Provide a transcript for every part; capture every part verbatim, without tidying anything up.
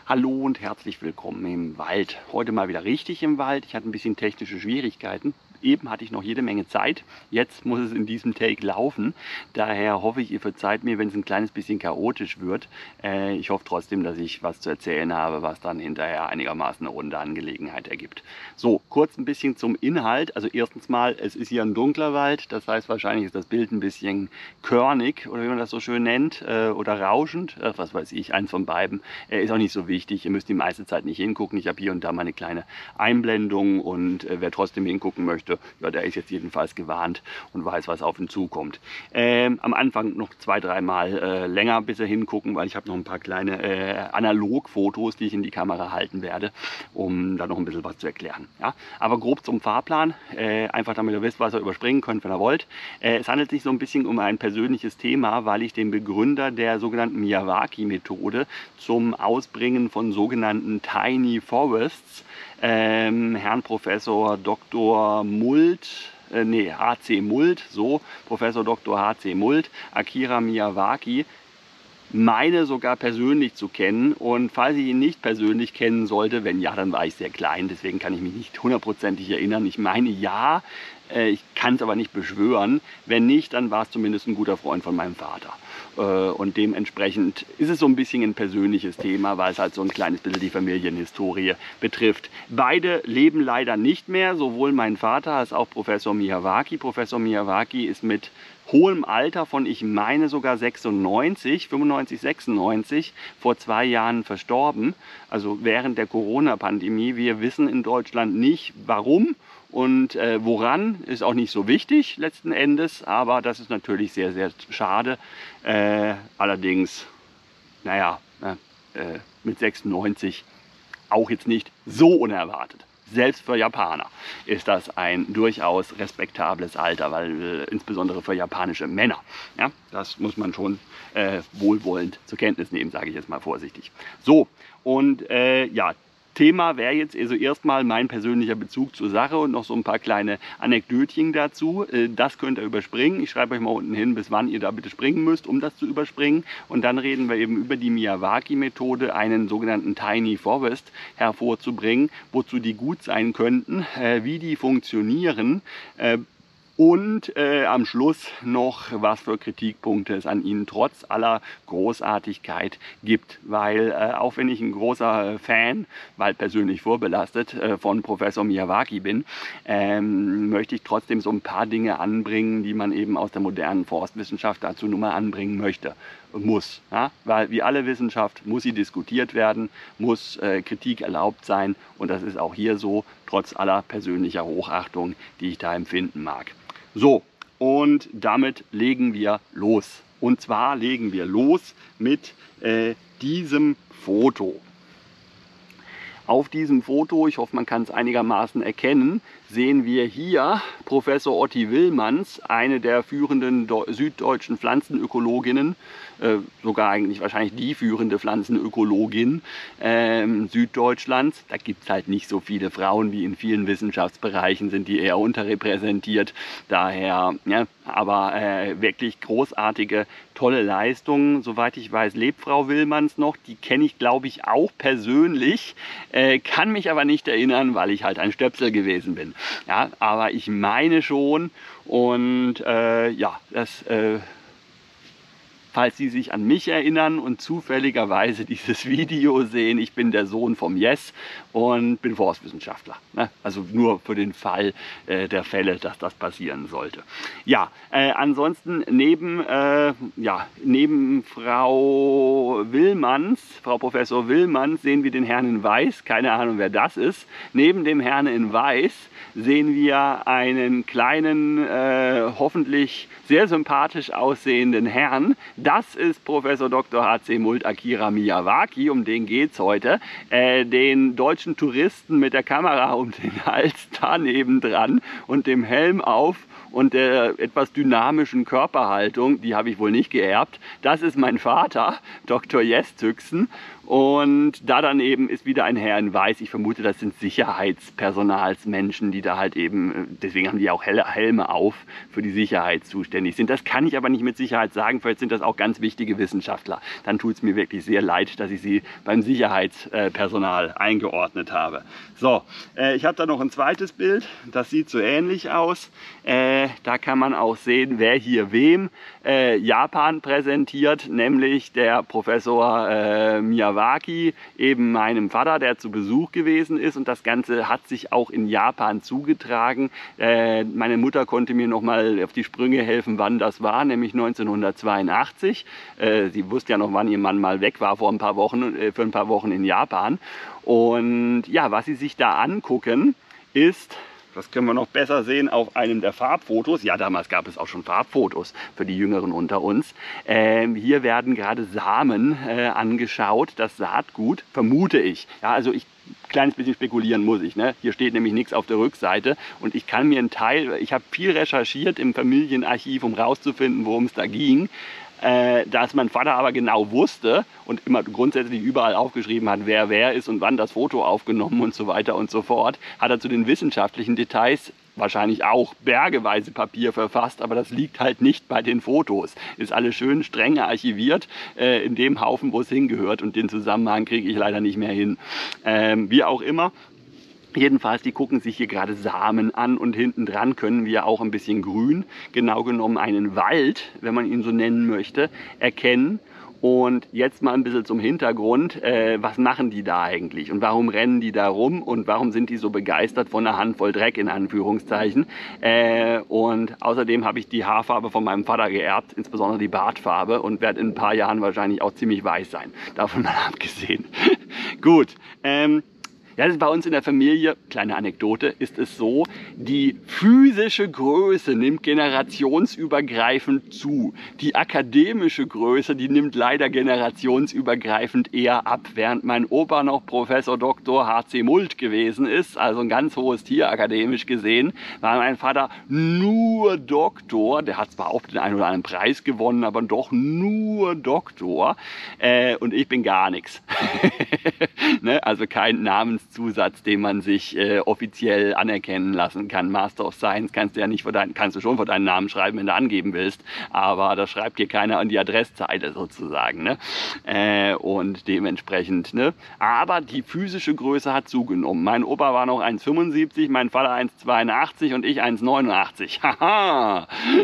Hallo und herzlich willkommen im Wald. Heute mal wieder richtig im Wald. Ich hatte ein bisschen technische Schwierigkeiten. Eben hatte ich noch jede Menge Zeit. Jetzt muss es in diesem Take laufen. Daher hoffe ich, ihr verzeiht mir, wenn es ein kleines bisschen chaotisch wird. Äh, ich hoffe trotzdem, dass ich was zu erzählen habe, was dann hinterher einigermaßen eine runde Angelegenheit ergibt. So, kurz ein bisschen zum Inhalt. Also erstens mal, es ist hier ein dunkler Wald. Das heißt, wahrscheinlich ist das Bild ein bisschen körnig oder wie man das so schön nennt. Äh, oder rauschend. Äh, was weiß ich, eins von beiden. Äh, ist auch nicht so wichtig. Ihr müsst die meiste Zeit nicht hingucken. Ich habe hier und da mal eine kleine Einblendung und äh, wer trotzdem hingucken möchte, ja, der ist jetzt jedenfalls gewarnt und weiß, was auf ihn zukommt. Ähm, am Anfang noch zwei, dreimal äh, länger bis er hingucken, weil ich habe noch ein paar kleine äh, Analogfotos, die ich in die Kamera halten werde, um da noch ein bisschen was zu erklären. Ja? Aber grob zum Fahrplan, äh, einfach damit ihr wisst, was ihr überspringen könnt, wenn ihr wollt. Äh, es handelt sich so ein bisschen um ein persönliches Thema, weil ich den Begründer der sogenannten Miyawaki-Methode zum Ausbringen von sogenannten Tiny Forests, ähm, Herrn Professor Doktor Mult, äh, nee, H C Mult, so, Professor Doktor H C Mult, Akira Miyawaki, meine sogar persönlich zu kennen. Und falls ich ihn nicht persönlich kennen sollte, wenn ja, dann war ich sehr klein, deswegen kann ich mich nicht hundertprozentig erinnern. Ich meine ja, äh, ich kann es aber nicht beschwören. Wenn nicht, dann war es zumindest ein guter Freund von meinem Vater. Und dementsprechend ist es so ein bisschen ein persönliches Thema, weil es halt so ein kleines bisschen die Familienhistorie betrifft. Beide leben leider nicht mehr, sowohl mein Vater als auch Professor Miyawaki. Professor Miyawaki ist mit hohem Alter von, ich meine sogar sechsundneunzig, fünfundneunzig, sechsundneunzig, vor zwei Jahren verstorben. Also während der Corona-Pandemie. Wir wissen in Deutschland nicht, warum. Und äh, woran, ist auch nicht so wichtig letzten Endes, aber das ist natürlich sehr, sehr schade. Äh, allerdings, naja, äh, mit sechsundneunzig auch jetzt nicht so unerwartet. Selbst für Japaner ist das ein durchaus respektables Alter, weil äh, insbesondere für japanische Männer. Ja, das muss man schon äh, wohlwollend zur Kenntnis nehmen, sage ich jetzt mal vorsichtig. So, und äh, ja, Thema wäre jetzt also erstmal mein persönlicher Bezug zur Sache und noch so ein paar kleine Anekdötchen dazu. Das könnt ihr überspringen. Ich schreibe euch mal unten hin, bis wann ihr da bitte springen müsst, um das zu überspringen. Und dann reden wir eben über die Miyawaki-Methode, einen sogenannten Tiny Forest hervorzubringen, wozu die gut sein könnten, wie die funktionieren. Und äh, am Schluss noch, was für Kritikpunkte es an ihnen trotz aller Großartigkeit gibt. Weil äh, auch wenn ich ein großer Fan, weil persönlich vorbelastet, äh, von Professor Miyawaki bin, ähm, möchte ich trotzdem so ein paar Dinge anbringen, die man eben aus der modernen Forstwissenschaft dazu nur mal anbringen möchte. Muss. Ja? Weil wie alle Wissenschaft muss sie diskutiert werden, muss äh, Kritik erlaubt sein. Und das ist auch hier so, trotz aller persönlicher Hochachtung, die ich da empfinden mag. So, und damit legen wir los. Und zwar legen wir los mit äh, diesem Foto. Auf diesem Foto, ich hoffe, man kann es einigermaßen erkennen, sehen wir hier Professor Otti Willmanns, eine der führenden süddeutschen Pflanzenökologinnen, äh, sogar eigentlich wahrscheinlich die führende Pflanzenökologin äh, Süddeutschlands. Da gibt es halt nicht so viele Frauen wie in vielen Wissenschaftsbereichen, sind die eher unterrepräsentiert. Daher, ja, aber äh, wirklich großartige, tolle Leistungen. Soweit ich weiß, lebt Frau Willmanns noch. Die kenne ich, glaube ich, auch persönlich, äh, kann mich aber nicht erinnern, weil ich halt ein Stöpsel gewesen bin. Ja, aber ich meine schon und äh, ja, das, äh, falls Sie sich an mich erinnern und zufälligerweise dieses Video sehen, ich bin der Sohn vom Yes und bin Forstwissenschaftler. Ne? Also nur für den Fall äh, der Fälle, dass das passieren sollte. Ja, äh, ansonsten neben, äh, ja, neben Frau Willmanns, Frau Professor Willmanns, sehen wir den Herrn in Weiß. Keine Ahnung, wer das ist. Neben dem Herrn in Weiß sehen wir einen kleinen, äh, hoffentlich sehr sympathisch aussehenden Herrn. Das ist Professor Doktor H C Mult Akira Miyawaki, um den geht es heute. Äh, den deutschen Touristen mit der Kamera um den Hals da nebendran und dem Helm auf und der etwas dynamischen Körperhaltung, die habe ich wohl nicht geerbt. Das ist mein Vater, Doktor Jestüxen. Und da daneben ist wieder ein Herr in Weiß. Ich vermute, das sind Sicherheitspersonalsmenschen, die da halt eben, deswegen haben die auch Helme auf, für die Sicherheit zuständig sind. Das kann ich aber nicht mit Sicherheit sagen. Vielleicht sind das auch auch ganz wichtige Wissenschaftler. Dann tut es mir wirklich sehr leid, dass ich sie beim Sicherheitspersonal eingeordnet habe. So, äh, ich habe da noch ein zweites Bild, das sieht so ähnlich aus. Äh, da kann man auch sehen, wer hier wem äh, Japan präsentiert, nämlich der Professor äh, Miyawaki, eben meinem Vater, der zu Besuch gewesen ist, und das Ganze hat sich auch in Japan zugetragen. Äh, meine Mutter konnte mir noch mal auf die Sprünge helfen, wann das war, nämlich neunzehnhundertzweiundachtzig. Äh, sie wusste ja noch, wann ihr Mann mal weg war vor ein paar Wochen, äh, für ein paar Wochen in Japan. Und ja, was Sie sich da angucken, ist, das können wir noch besser sehen auf einem der Farbfotos. Ja, damals gab es auch schon Farbfotos für die Jüngeren unter uns. Ähm, hier werden gerade Samen äh, angeschaut, das Saatgut, vermute ich. Ja, also ich kleines bisschen spekulieren muss ich. Ne? Hier steht nämlich nichts auf der Rückseite und ich kann mir einen Teil, ich habe viel recherchiert im Familienarchiv, um rauszufinden, worum es da ging. Äh, dass mein Vater aber genau wusste und immer grundsätzlich überall aufgeschrieben hat, wer wer ist und wann das Foto aufgenommen und so weiter und so fort, hat er zu den wissenschaftlichen Details wahrscheinlich auch bergeweise Papier verfasst, aber das liegt halt nicht bei den Fotos. Ist alles schön streng archiviert äh, in dem Haufen, wo es hingehört, und den Zusammenhang kriege ich leider nicht mehr hin. Ähm, wie auch immer. Jedenfalls, die gucken sich hier gerade Samen an und hinten dran können wir auch ein bisschen Grün, genau genommen einen Wald, wenn man ihn so nennen möchte, erkennen. Und jetzt mal ein bisschen zum Hintergrund, äh, was machen die da eigentlich und warum rennen die da rum und warum sind die so begeistert von einer Handvoll Dreck in Anführungszeichen. Äh, und außerdem habe ich die Haarfarbe von meinem Vater geerbt, insbesondere die Bartfarbe, und werde in ein paar Jahren wahrscheinlich auch ziemlich weiß sein, davon mal abgesehen. Gut. Ähm, Ja, das ist bei uns in der Familie, kleine Anekdote, ist es so, die physische Größe nimmt generationsübergreifend zu. Die akademische Größe, die nimmt leider generationsübergreifend eher ab. Während mein Opa noch Professor Doktor H C Mult gewesen ist, also ein ganz hohes Tier akademisch gesehen, war mein Vater nur Doktor. Der hat zwar auch den einen oder anderen Preis gewonnen, aber doch nur Doktor. Äh, und ich bin gar nichts. Ne? Also kein Namenszusatz, den man sich äh, offiziell anerkennen lassen kann. Master of Science kannst du ja nicht vor dein, kannst du schon vor deinen Namen schreiben, wenn du angeben willst, aber das schreibt dir keiner an die Adresszeile sozusagen. Ne? Äh, und dementsprechend, ne? Aber die physische Größe hat zugenommen. Mein Opa war noch eins Komma fünfundsiebzig, mein Vater eins Komma zweiundachtzig und ich eins Komma neunundachtzig. Haha!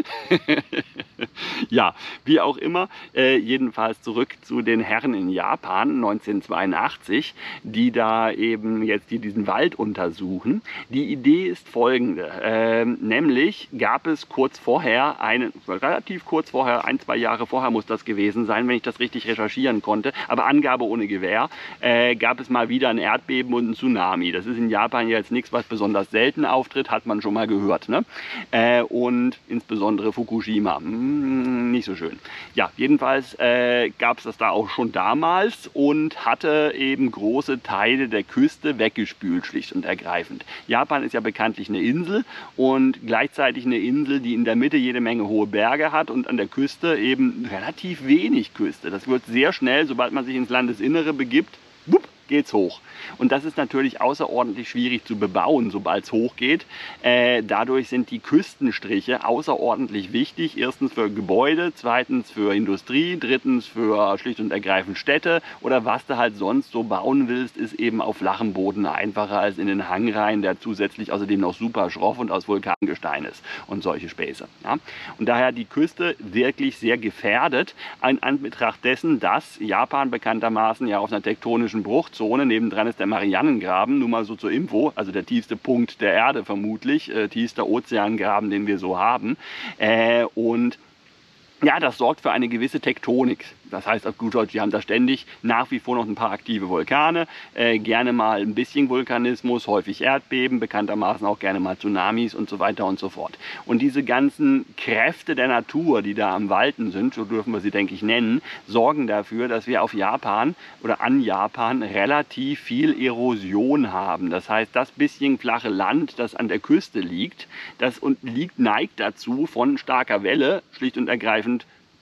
Ja, wie auch immer, äh, jedenfalls zurück zu den Herren in Japan neunzehnhundertzweiundachtzig, die da eben jetzt hier diesen Wald untersuchen. Die Idee ist folgende, ähm, nämlich gab es kurz vorher, einen, relativ kurz vorher, ein, zwei Jahre vorher muss das gewesen sein, wenn ich das richtig recherchieren konnte, aber Angabe ohne Gewähr, äh, gab es mal wieder ein Erdbeben und ein Tsunami. Das ist in Japan jetzt nichts, was besonders selten auftritt, hat man schon mal gehört. Ne? Äh, und insbesondere Fukushima. Hm, nicht so schön. Ja, jedenfalls äh, gab es das da auch schon damals und hatte eben große Teile der Küste weggespült, schlicht und ergreifend. Japan ist ja bekanntlich eine Insel und gleichzeitig eine Insel, die in der Mitte jede Menge hohe Berge hat und an der Küste eben relativ wenig Küste. Das wird sehr schnell, sobald man sich ins Landesinnere begibt, wupp, geht's hoch. Und das ist natürlich außerordentlich schwierig zu bebauen, sobald es hochgeht. Äh, dadurch sind die Küstenstriche außerordentlich wichtig. Erstens für Gebäude, zweitens für Industrie, drittens für schlicht und ergreifend Städte oder was du halt sonst so bauen willst, ist eben auf flachem Boden einfacher als in den Hangreihen, der zusätzlich außerdem noch super schroff und aus Vulkangestein ist und solche Späße. Ja? Und daher die Küste wirklich sehr gefährdet, in Anbetracht dessen, dass Japan bekanntermaßen ja auf einer tektonischen Bruchzone, nebendran ist der Marianengraben, nur mal so zur Info, also der tiefste Punkt der Erde vermutlich, äh, tiefster Ozeangraben, den wir so haben. Äh, und ja, das sorgt für eine gewisse Tektonik. Das heißt auf gut Deutsch, wir haben da ständig nach wie vor noch ein paar aktive Vulkane, äh, gerne mal ein bisschen Vulkanismus, häufig Erdbeben, bekanntermaßen auch gerne mal Tsunamis und so weiter und so fort. Und diese ganzen Kräfte der Natur, die da am Walten sind, so dürfen wir sie, denke ich, nennen, sorgen dafür, dass wir auf Japan oder an Japan relativ viel Erosion haben. Das heißt, das bisschen flache Land, das an der Küste liegt, das und liegt, neigt dazu, von starker Welle schlicht und ergreifend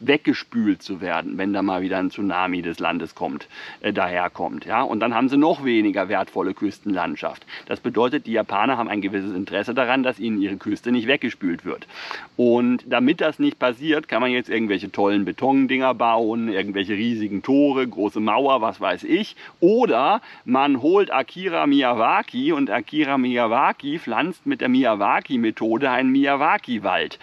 weggespült zu werden, wenn da mal wieder ein Tsunami des Landes kommt, äh, daherkommt. Ja? Und dann haben sie noch weniger wertvolle Küstenlandschaft. Das bedeutet, die Japaner haben ein gewisses Interesse daran, dass ihnen ihre Küste nicht weggespült wird. Und damit das nicht passiert, kann man jetzt irgendwelche tollen Betondinger bauen, irgendwelche riesigen Tore, große Mauer, was weiß ich. Oder man holt Akira Miyawaki und Akira Miyawaki pflanzt mit der Miyawaki-Methode einen Miyawaki-Wald.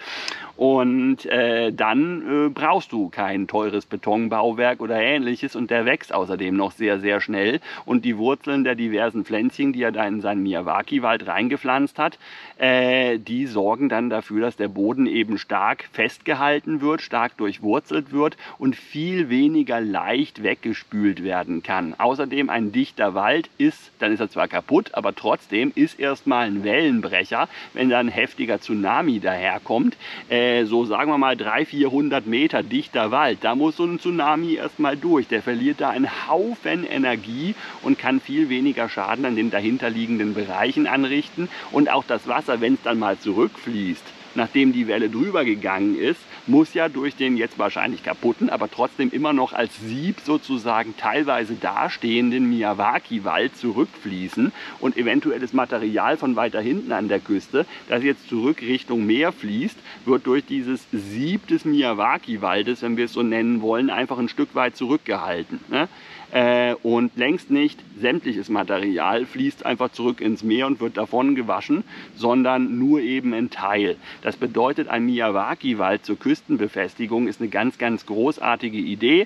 Und äh, dann äh, brauchst du kein teures Betonbauwerk oder ähnliches und der wächst außerdem noch sehr, sehr schnell. Und die Wurzeln der diversen Pflänzchen, die er da in seinen Miyawaki-Wald reingepflanzt hat, äh, die sorgen dann dafür, dass der Boden eben stark festgehalten wird, stark durchwurzelt wird und viel weniger leicht weggespült werden kann. Außerdem ein dichter Wald ist, dann ist er zwar kaputt, aber trotzdem ist erstmal ein Wellenbrecher, wenn da ein heftiger Tsunami daherkommt. Äh, so sagen wir mal dreihundert, vierhundert Meter dichter Wald, da muss so ein Tsunami erstmal durch. Der verliert da einen Haufen Energie und kann viel weniger Schaden an den dahinterliegenden Bereichen anrichten. Und auch das Wasser, wenn es dann mal zurückfließt, nachdem die Welle drüber gegangen ist, muss ja durch den jetzt wahrscheinlich kaputten, aber trotzdem immer noch als Sieb sozusagen teilweise dastehenden Miyawaki-Wald zurückfließen und eventuelles Material von weiter hinten an der Küste, das jetzt zurück Richtung Meer fließt, wird durch dieses Sieb des Miyawaki-Waldes, wenn wir es so nennen wollen, einfach ein Stück weit zurückgehalten. Ne? Äh, und längst nicht sämtliches Material fließt einfach zurück ins Meer und wird davon gewaschen, sondern nur eben ein Teil. Das bedeutet, ein Miyawaki-Wald zur Küstenbefestigung ist eine ganz, ganz großartige Idee.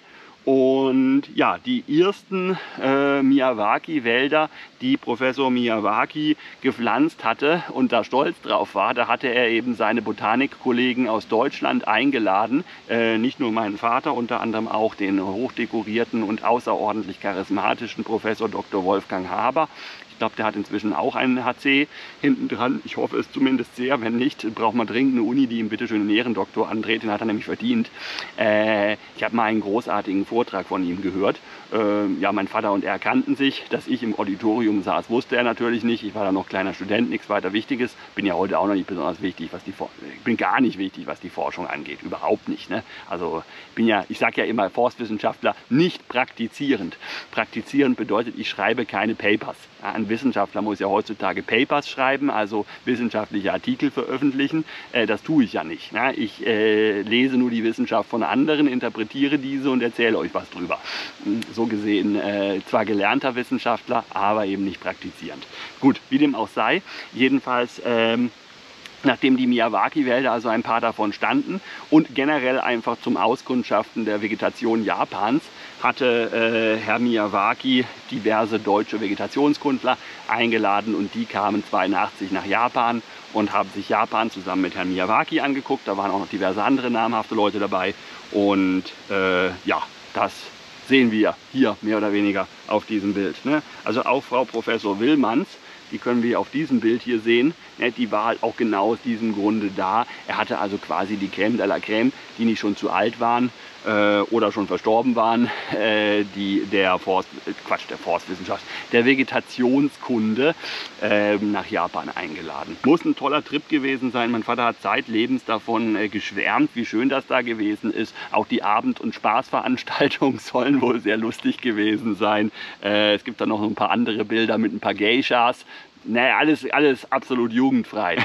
Und ja, die ersten äh, Miyawaki-Wälder, die Professor Miyawaki gepflanzt hatte und da stolz drauf war, da hatte er eben seine Botanikkollegen aus Deutschland eingeladen. Äh, nicht nur meinen Vater, unter anderem auch den hochdekorierten und außerordentlich charismatischen Professor Doktor Wolfgang Haber. Ich glaube, der hat inzwischen auch einen H C hinten dran. Ich hoffe es zumindest sehr. Wenn nicht, braucht man dringend eine Uni, die ihm bitte schön einen Ehrendoktor andreht. Den hat er nämlich verdient. Äh, ich habe mal einen großartigen Vortrag von ihm gehört. Äh, ja, mein Vater und er kannten sich. Dass ich im Auditorium saß, wusste er natürlich nicht. Ich war da noch kleiner Student, nichts weiter Wichtiges. Bin ja heute auch noch nicht besonders wichtig, was die For ich bin gar nicht wichtig, was die Forschung angeht. Überhaupt nicht. Ne? Also ich bin ja, ich sage ja immer, Forstwissenschaftler nicht praktizierend. Praktizierend bedeutet, ich schreibe keine Papers. Ein Wissenschaftler muss ja heutzutage Papers schreiben, also wissenschaftliche Artikel veröffentlichen. Äh, das tue ich ja nicht. Ne? Ich äh, lese nur die Wissenschaft von anderen, interpretiere diese und erzähle euch was drüber. So gesehen äh, zwar gelernter Wissenschaftler, aber eben nicht praktizierend. Gut, wie dem auch sei, jedenfalls ähm, nachdem die Miyawaki-Wälder, also ein paar davon standen und generell einfach zum Auskundschaften der Vegetation Japans, hatte äh, Herr Miyawaki diverse deutsche Vegetationskundler eingeladen und die kamen zweiundachtzig nach Japan und haben sich Japan zusammen mit Herrn Miyawaki angeguckt. Da waren auch noch diverse andere namhafte Leute dabei und äh, ja, das sehen wir hier mehr oder weniger auf diesem Bild. Ne? Also auch Frau Professor Willmanns, die können wir auf diesem Bild hier sehen, ne, die war halt auch genau aus diesem Grunde da. Er hatte also quasi die Crème de la Crème, die nicht schon zu alt waren äh, oder schon verstorben waren, äh, die der Forst, äh, Quatsch, der Forstwissenschaft, der Vegetationskunde äh, nach Japan eingeladen. Muss ein toller Trip gewesen sein. Mein Vater hat zeitlebens davon äh, geschwärmt, wie schön das da gewesen ist. Auch die Abend- und Spaßveranstaltungen sollen wohl sehr lustig gewesen sein. Äh, es gibt da noch ein paar andere Bilder mit ein paar Geishas. Naja, alles, alles absolut jugendfrei.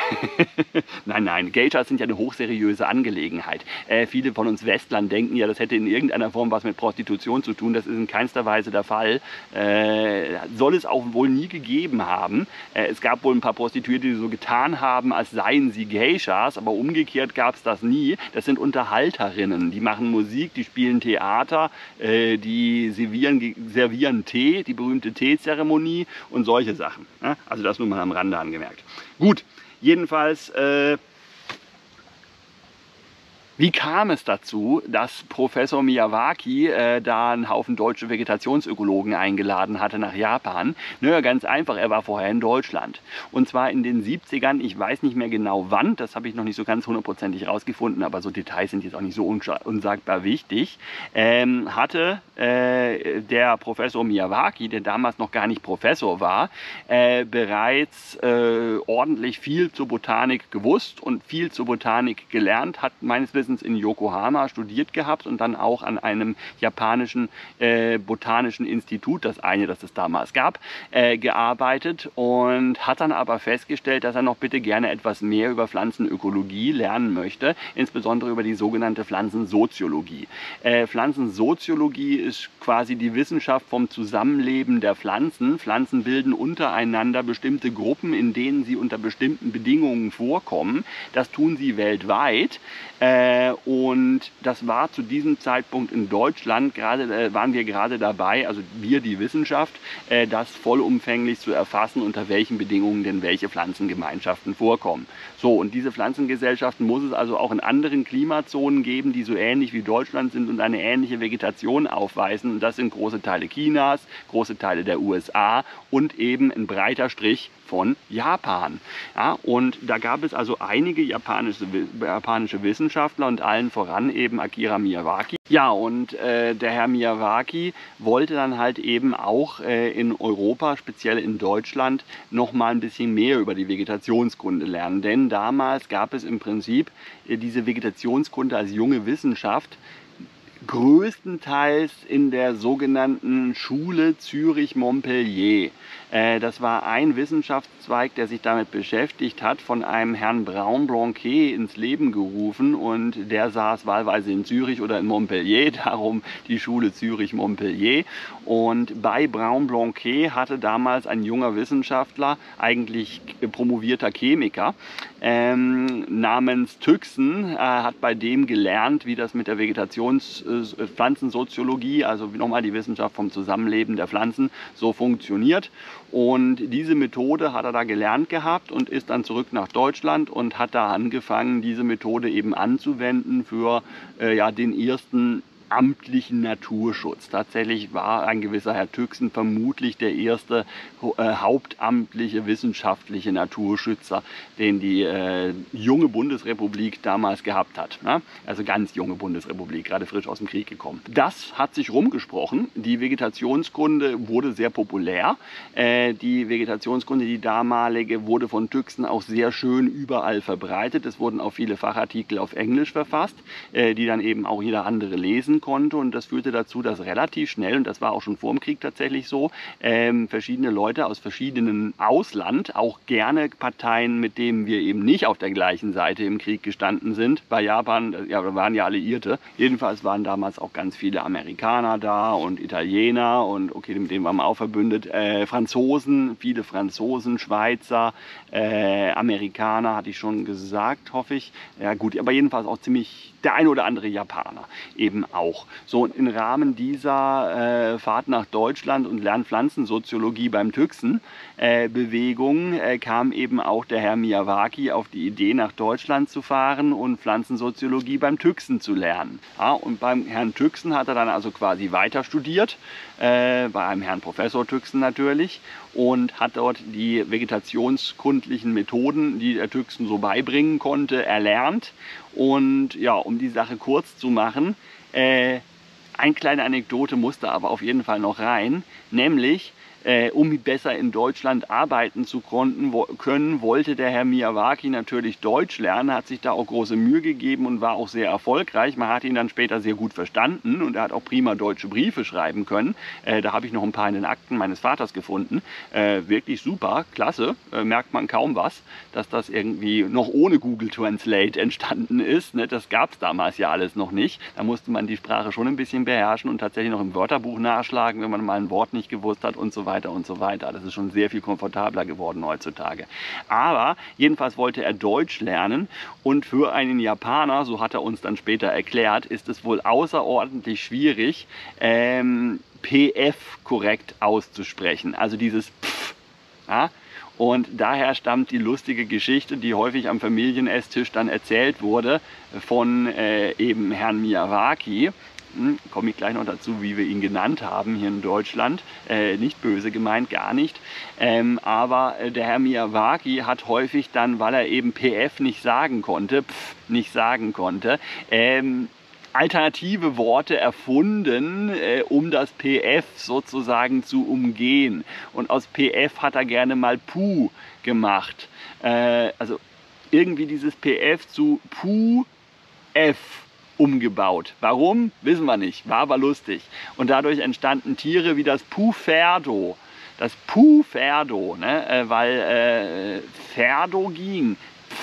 Nein, nein, Geishas sind ja eine hochseriöse Angelegenheit. Äh, viele von uns Westlern denken ja, das hätte in irgendeiner Form was mit Prostitution zu tun. Das ist in keinster Weise der Fall. Äh, soll es auch wohl nie gegeben haben. Äh, es gab wohl ein paar Prostituierte, die so getan haben, als seien sie Geishas, aber umgekehrt gab es das nie. Das sind Unterhalterinnen. Die machen Musik, die spielen Theater, äh, die servieren, servieren Tee, die berühmte Teezeremonie und solche Sachen. Ja? Also das nur mal am Rande angemerkt. Gut, jedenfalls, äh, wie kam es dazu, dass Professor Miyawaki äh, da einen Haufen deutsche Vegetationsökologen eingeladen hatte nach Japan? Naja, ganz einfach, er war vorher in Deutschland. Und zwar in den siebzigern, ich weiß nicht mehr genau wann, das habe ich noch nicht so ganz hundertprozentig rausgefunden, aber so Details sind jetzt auch nicht so unsagbar wichtig, ähm, hatte äh, der Professor Miyawaki, der damals noch gar nicht Professor war, äh, bereits äh, ordentlich viel zur Botanik gewusst und viel zur Botanik gelernt, hat meines Wissens meistens in Yokohama studiert gehabt und dann auch an einem japanischen äh, botanischen Institut, das eine, das es damals gab, äh, gearbeitet und hat dann aber festgestellt, dass er noch bitte gerne etwas mehr über Pflanzenökologie lernen möchte, insbesondere über die sogenannte Pflanzensoziologie. Äh, Pflanzensoziologie ist quasi die Wissenschaft vom Zusammenleben der Pflanzen. Pflanzen bilden untereinander bestimmte Gruppen, in denen sie unter bestimmten Bedingungen vorkommen. Das tun sie weltweit. Äh, und das war zu diesem Zeitpunkt in Deutschland, gerade äh, waren wir gerade dabei, also wir, die Wissenschaft, äh, das vollumfänglich zu erfassen, unter welchen Bedingungen denn welche Pflanzengemeinschaften vorkommen. So, und diese Pflanzengesellschaften muss es also auch in anderen Klimazonen geben, die so ähnlich wie Deutschland sind und eine ähnliche Vegetation aufweisen. Und das sind große Teile Chinas, große Teile der U S A und eben ein breiter Strich von Japan. Ja, und da gab es also einige japanische, japanische Wissenschaftler und allen voran eben Akira Miyawaki. Ja, und äh, der Herr Miyawaki wollte dann halt eben auch äh, in Europa, speziell in Deutschland, noch mal ein bisschen mehr über die Vegetationskunde lernen. Denn damals gab es im Prinzip äh, diese Vegetationskunde als junge Wissenschaft größtenteils in der sogenannten Schule Zürich-Montpellier. Äh, das war ein Wissenschaftszweig, der sich damit beschäftigt hat, von einem Herrn Braun-Blanquet ins Leben gerufen, und der saß wahlweise in Zürich oder in Montpellier, darum die Schule Zürich-Montpellier. Und bei Braun-Blanquet hatte damals ein junger Wissenschaftler, eigentlich promovierter Chemiker, ähm, namens Tüxen, äh, hat bei dem gelernt, wie das mit der Vegetations- äh, Pflanzensoziologie, also nochmal die Wissenschaft vom Zusammenleben der Pflanzen, so funktioniert. Und diese Methode hat er da gelernt gehabt und ist dann zurück nach Deutschland und hat da angefangen, diese Methode eben anzuwenden für äh, ja, den ersten amtlichen Naturschutz. Tatsächlich war ein gewisser Herr Tüxen vermutlich der erste äh, hauptamtliche wissenschaftliche Naturschützer, den die äh, junge Bundesrepublik damals gehabt hat. Ne? Also ganz junge Bundesrepublik, gerade frisch aus dem Krieg gekommen. Das hat sich rumgesprochen. Die Vegetationskunde wurde sehr populär. Äh, die Vegetationskunde, die damalige, wurde von Tüxen auch sehr schön überall verbreitet. Es wurden auch viele Fachartikel auf Englisch verfasst, äh, die dann eben auch jeder andere lesen konnte, und das führte dazu, dass relativ schnell, und das war auch schon vor dem Krieg tatsächlich so, ähm, verschiedene Leute aus verschiedenen Ausland, auch gerne Parteien, mit denen wir eben nicht auf der gleichen Seite im Krieg gestanden sind, bei Japan, ja, wir waren ja Alliierte, jedenfalls waren damals auch ganz viele Amerikaner da und Italiener und okay, mit denen waren wir auch verbündet, äh, Franzosen, viele Franzosen, Schweizer, äh, Amerikaner, hatte ich schon gesagt, hoffe ich, ja gut, aber jedenfalls auch ziemlich der ein oder andere Japaner eben auch. So, und im Rahmen dieser äh, Fahrt nach Deutschland und Lernpflanzensoziologie beim Tüxen äh, Bewegung äh, kam eben auch der Herr Miyawaki auf die Idee, nach Deutschland zu fahren und Pflanzensoziologie beim Tüxen zu lernen. Ja, und beim Herrn Tüxen hat er dann also quasi weiter studiert, äh, bei einem Herrn Professor Tüxen natürlich, und hat dort die vegetationskundlichen Methoden, die der Tüxen so beibringen konnte, erlernt. Und ja, um die Sache kurz zu machen, äh, eine kleine Anekdote musste aber auf jeden Fall noch rein, nämlich Äh, um besser in Deutschland arbeiten zu können, wo, können, wollte der Herr Miyawaki natürlich Deutsch lernen, hat sich da auch große Mühe gegeben und war auch sehr erfolgreich. Man hat ihn dann später sehr gut verstanden und er hat auch prima deutsche Briefe schreiben können. Äh, da habe ich noch ein paar in den Akten meines Vaters gefunden. Äh, wirklich super, klasse, äh, merkt man kaum was, dass das irgendwie noch ohne Google Translate entstanden ist. Ne? Das gab es damals ja alles noch nicht. Da musste man die Sprache schon ein bisschen beherrschen und tatsächlich noch im Wörterbuch nachschlagen, wenn man mal ein Wort nicht gewusst hat und so weiter. weiter und so weiter. Das ist schon sehr viel komfortabler geworden heutzutage. Aber jedenfalls wollte er Deutsch lernen, und für einen Japaner, so hat er uns dann später erklärt, ist es wohl außerordentlich schwierig, ähm, P F korrekt auszusprechen. Also dieses Pf, ja? Und daher stammt die lustige Geschichte, die häufig am Familienesstisch dann erzählt wurde, von äh, eben Herrn Miyawaki. Hm, komme ich gleich noch dazu, wie wir ihn genannt haben hier in Deutschland. Äh, nicht böse gemeint, gar nicht. Ähm, aber äh, der Herr Miyawaki hat häufig dann, weil er eben P F nicht sagen konnte, pf, nicht sagen konnte, ähm, alternative Worte erfunden, äh, um das P F sozusagen zu umgehen. Und aus P F hat er gerne mal Puh gemacht. Äh, also irgendwie dieses P F zu Puh F umgebaut. Warum? Wissen wir nicht. War aber lustig. Und dadurch entstanden Tiere wie das Puferdo. Das Puferdo, ne? äh, weil äh, Ferdo ging,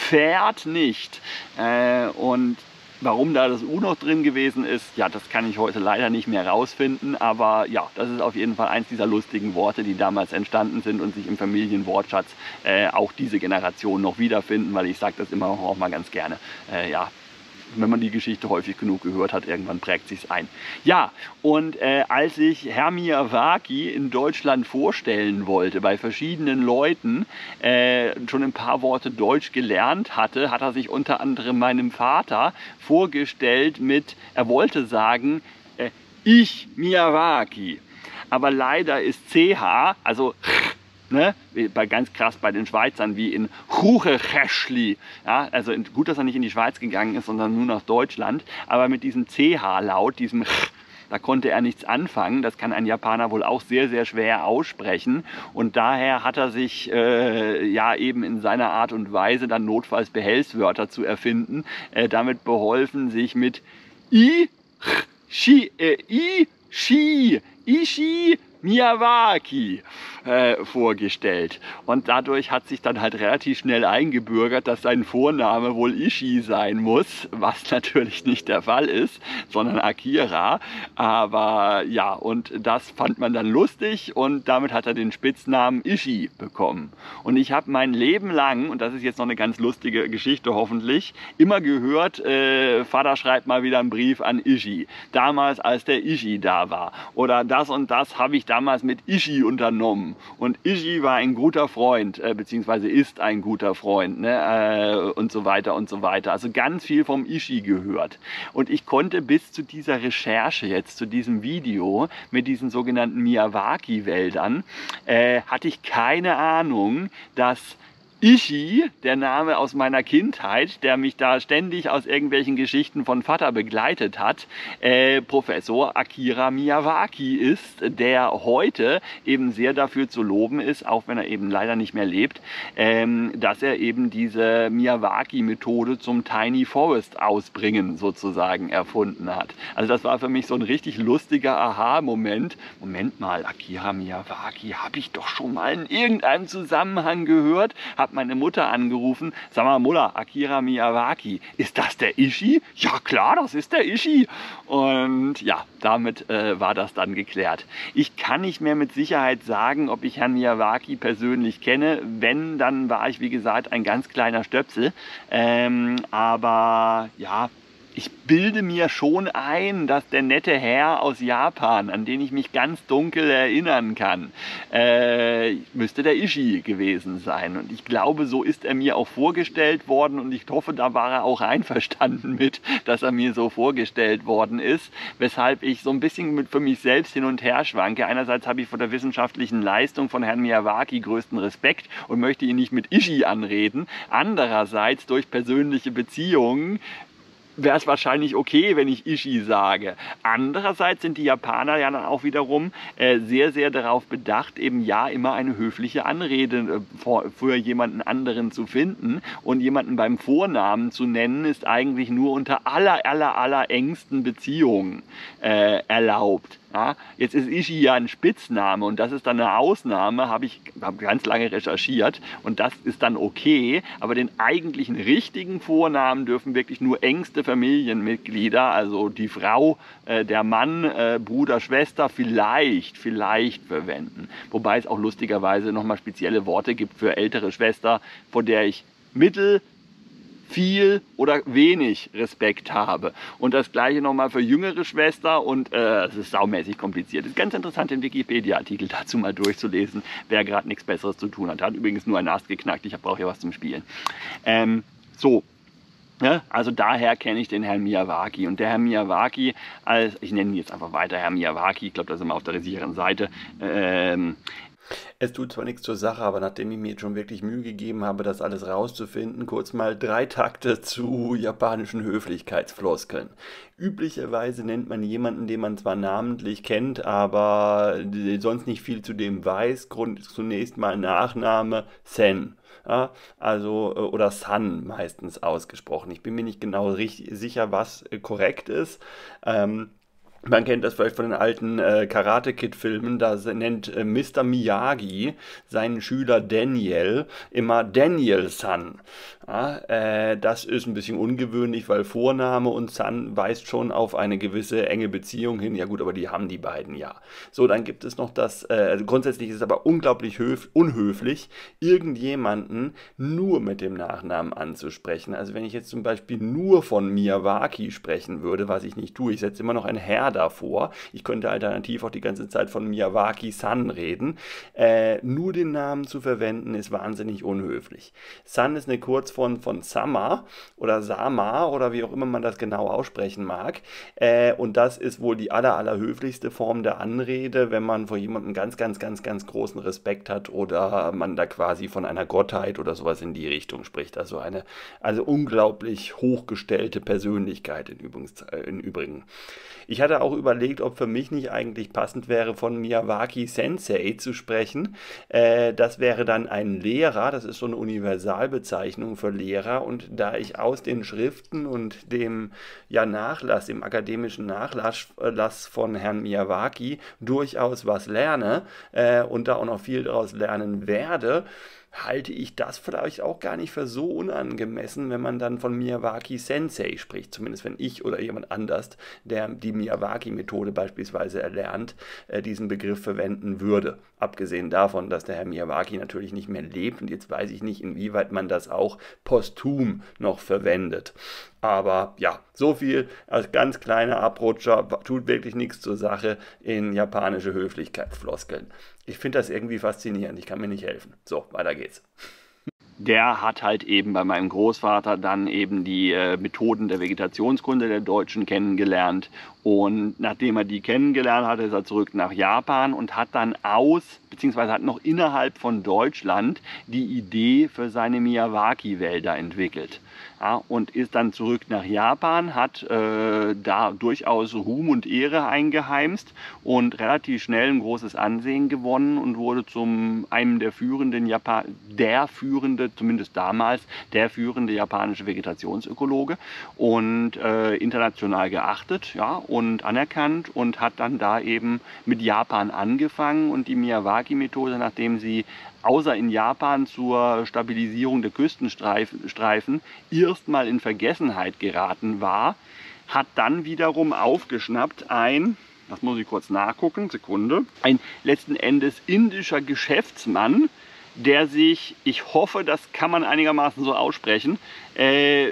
Pferd nicht. Äh, und warum da das U noch drin gewesen ist, ja, das kann ich heute leider nicht mehr rausfinden. Aber ja, das ist auf jeden Fall eins dieser lustigen Worte, die damals entstanden sind und sich im Familienwortschatz äh, auch diese Generation noch wiederfinden, weil ich sage das immer auch mal ganz gerne. Äh, ja. Wenn man die Geschichte häufig genug gehört hat, irgendwann prägt sich's ein. Ja, und äh, als ich Herr Miyawaki in Deutschland vorstellen wollte, bei verschiedenen Leuten, äh, schon ein paar Worte Deutsch gelernt hatte, hat er sich unter anderem meinem Vater vorgestellt mit, er wollte sagen, äh, ich Miyawaki. Aber leider ist C H, also ne, bei, ganz krass bei den Schweizern wie in Chuchecheschli. Ja, also gut, dass er nicht in die Schweiz gegangen ist, sondern nur nach Deutschland. Aber mit diesem C H-Laut, diesem Ch, da konnte er nichts anfangen. Das kann ein Japaner wohl auch sehr, sehr schwer aussprechen. Und daher hat er sich äh, ja eben in seiner Art und Weise dann notfalls Behelfswörter zu erfinden, äh, damit beholfen, sich mit I, Ch, Shi, äh, I, Shi, Ishi, Miyawaki äh, vorgestellt. Und dadurch hat sich dann halt relativ schnell eingebürgert, dass sein Vorname wohl Ishi sein muss, was natürlich nicht der Fall ist, sondern Akira. Aber ja, und das fand man dann lustig und damit hat er den Spitznamen Ishi bekommen. Und ich habe mein Leben lang, und das ist jetzt noch eine ganz lustige Geschichte hoffentlich, immer gehört, äh, Vater schreibt mal wieder einen Brief an Ishi. Damals, als der Ishi da war. Oder das und das habe ich damals mit Ishi unternommen. Und Ishi war ein guter Freund, äh, beziehungsweise ist ein guter Freund, ne? äh, und so weiter und so weiter. Also ganz viel vom Ishi gehört. Und ich konnte bis zu dieser Recherche jetzt, zu diesem Video mit diesen sogenannten Miyawaki-Wäldern, äh, hatte ich keine Ahnung, dass Ishi, der Name aus meiner Kindheit, der mich da ständig aus irgendwelchen Geschichten von Vater begleitet hat, äh, Professor Akira Miyawaki ist, der heute eben sehr dafür zu loben ist, auch wenn er eben leider nicht mehr lebt, ähm, dass er eben diese Miyawaki-Methode zum Tiny Forest ausbringen sozusagen erfunden hat. Also das war für mich so ein richtig lustiger Aha-Moment. Moment mal, Akira Miyawaki, habe ich doch schon mal in irgendeinem Zusammenhang gehört, habe meine Mutter angerufen, sag mal Mutter, Akira Miyawaki, ist das der Ishi? Ja klar, das ist der Ishi. Und ja, damit äh, war das dann geklärt. Ich kann nicht mehr mit Sicherheit sagen, ob ich Herrn Miyawaki persönlich kenne. Wenn, dann war ich wie gesagt ein ganz kleiner Stöpsel. Ähm, aber ja, ich bilde mir schon ein, dass der nette Herr aus Japan, an den ich mich ganz dunkel erinnern kann, äh, müsste der Ishi gewesen sein. Und ich glaube, so ist er mir auch vorgestellt worden und ich hoffe, da war er auch einverstanden mit, dass er mir so vorgestellt worden ist, weshalb ich so ein bisschen mit für mich selbst hin und her schwanke. Einerseits habe ich vor der wissenschaftlichen Leistung von Herrn Miyawaki größten Respekt und möchte ihn nicht mit Ishi anreden. Andererseits durch persönliche Beziehungen wäre es wahrscheinlich okay, wenn ich Ishi sage. Andererseits sind die Japaner ja dann auch wiederum äh, sehr, sehr darauf bedacht, eben ja immer eine höfliche Anrede äh, für, für jemanden anderen zu finden. Und jemanden beim Vornamen zu nennen, ist eigentlich nur unter aller, aller, aller engsten Beziehungen äh, erlaubt. Ja, jetzt ist Ishi ja ein Spitzname und das ist dann eine Ausnahme, habe ich hab ganz lange recherchiert und das ist dann okay, aber den eigentlichen richtigen Vornamen dürfen wirklich nur engste Familienmitglieder, also die Frau, äh, der Mann, äh, Bruder, Schwester vielleicht, vielleicht verwenden. Wobei es auch lustigerweise nochmal spezielle Worte gibt für ältere Schwester, vor der ich mittel, viel oder wenig Respekt habe. Und das gleiche nochmal für jüngere Schwester und äh, es ist saumäßig kompliziert. Es ist ganz interessant, den Wikipedia-Artikel dazu mal durchzulesen, wer gerade nichts Besseres zu tun hat. Hat übrigens nur ein Ast geknackt, ich brauche ja was zum Spielen. Ähm, so. Ja, also daher kenne ich den Herrn Miyawaki. Und der Herr Miyawaki, als, ich nenne ihn jetzt einfach weiter Herr Miyawaki, ich glaube, da sind wir auf der sicheren Seite, ähm, Es tut zwar nichts zur Sache, aber nachdem ich mir jetzt schon wirklich Mühe gegeben habe, das alles rauszufinden, kurz mal drei Takte zu japanischen Höflichkeitsfloskeln. Üblicherweise nennt man jemanden, den man zwar namentlich kennt, aber sonst nicht viel zu dem weiß. Grund zunächst mal Nachname Sen. Ja, also, äh, oder San meistens ausgesprochen. Ich bin mir nicht genau richtig, sicher, was äh, korrekt ist. Ähm, Man kennt das vielleicht von den alten äh, Karate Kid-Filmen, da se- nennt äh, Mister Miyagi seinen Schüler Daniel immer Daniel-san. Ja, äh, das ist ein bisschen ungewöhnlich, weil Vorname und San weist schon auf eine gewisse enge Beziehung hin. Ja gut, aber die haben die beiden ja. So, dann gibt es noch das, äh, also grundsätzlich ist es aber unglaublich höf unhöflich, irgendjemanden nur mit dem Nachnamen anzusprechen. Also wenn ich jetzt zum Beispiel nur von Miyawaki sprechen würde, was ich nicht tue, ich setze immer noch ein Herr davor. Ich könnte alternativ auch die ganze Zeit von Miyawaki-san reden. Äh, nur den Namen zu verwenden ist wahnsinnig unhöflich. San ist eine Kurzform von Sama oder Sama oder wie auch immer man das genau aussprechen mag. Äh, und das ist wohl die aller, allerhöflichste Form der Anrede, wenn man vor jemandem ganz, ganz, ganz, ganz großen Respekt hat oder man da quasi von einer Gottheit oder sowas in die Richtung spricht. Also eine also unglaublich hochgestellte Persönlichkeit in, Übungs äh, in Übrigen. Ich hatte auch überlegt, ob für mich nicht eigentlich passend wäre, von Miyawaki Sensei zu sprechen. Äh, das wäre dann ein Lehrer, das ist so eine Universalbezeichnung für Lehrer. Und da ich aus den Schriften und dem ja, Nachlass, dem akademischen Nachlass äh, von Herrn Miyawaki durchaus was lerne äh, und da auch noch viel daraus lernen werde, halte ich das vielleicht auch gar nicht für so unangemessen, wenn man dann von Miyawaki Sensei spricht. Zumindest wenn ich oder jemand anders, der die Miyawaki-Methode beispielsweise erlernt, äh, diesen Begriff verwenden würde. Abgesehen davon, dass der Herr Miyawaki natürlich nicht mehr lebt und jetzt weiß ich nicht, inwieweit man das auch posthum noch verwendet. Aber ja, so viel als ganz kleiner Abrutscher, tut wirklich nichts zur Sache in japanische Höflichkeitsfloskeln. Ich finde das irgendwie faszinierend, ich kann mir nicht helfen. So, weiter geht's. Der hat halt eben bei meinem Großvater dann eben die äh, Methoden der Vegetationskunde der Deutschen kennengelernt. Und nachdem er die kennengelernt hatte, ist er zurück nach Japan und hat dann aus, beziehungsweise hat noch innerhalb von Deutschland die Idee für seine Miyawaki-Wälder entwickelt. Ja, und ist dann zurück nach Japan, hat äh, da durchaus Ruhm und Ehre eingeheimst und relativ schnell ein großes Ansehen gewonnen und wurde zum einem der führenden Japan der führende, zumindest damals, der führende japanische Vegetationsökologe und äh, international geachtet, ja, und anerkannt und hat dann da eben mit Japan angefangen und die Miyawaki-Methode, nachdem sie außer in Japan zur Stabilisierung der Küstenstreifen erstmal in Vergessenheit geraten war, hat dann wiederum aufgeschnappt ein, das muss ich kurz nachgucken, Sekunde, ein letzten Endes indischer Geschäftsmann, der sich, ich hoffe, das kann man einigermaßen so aussprechen, äh,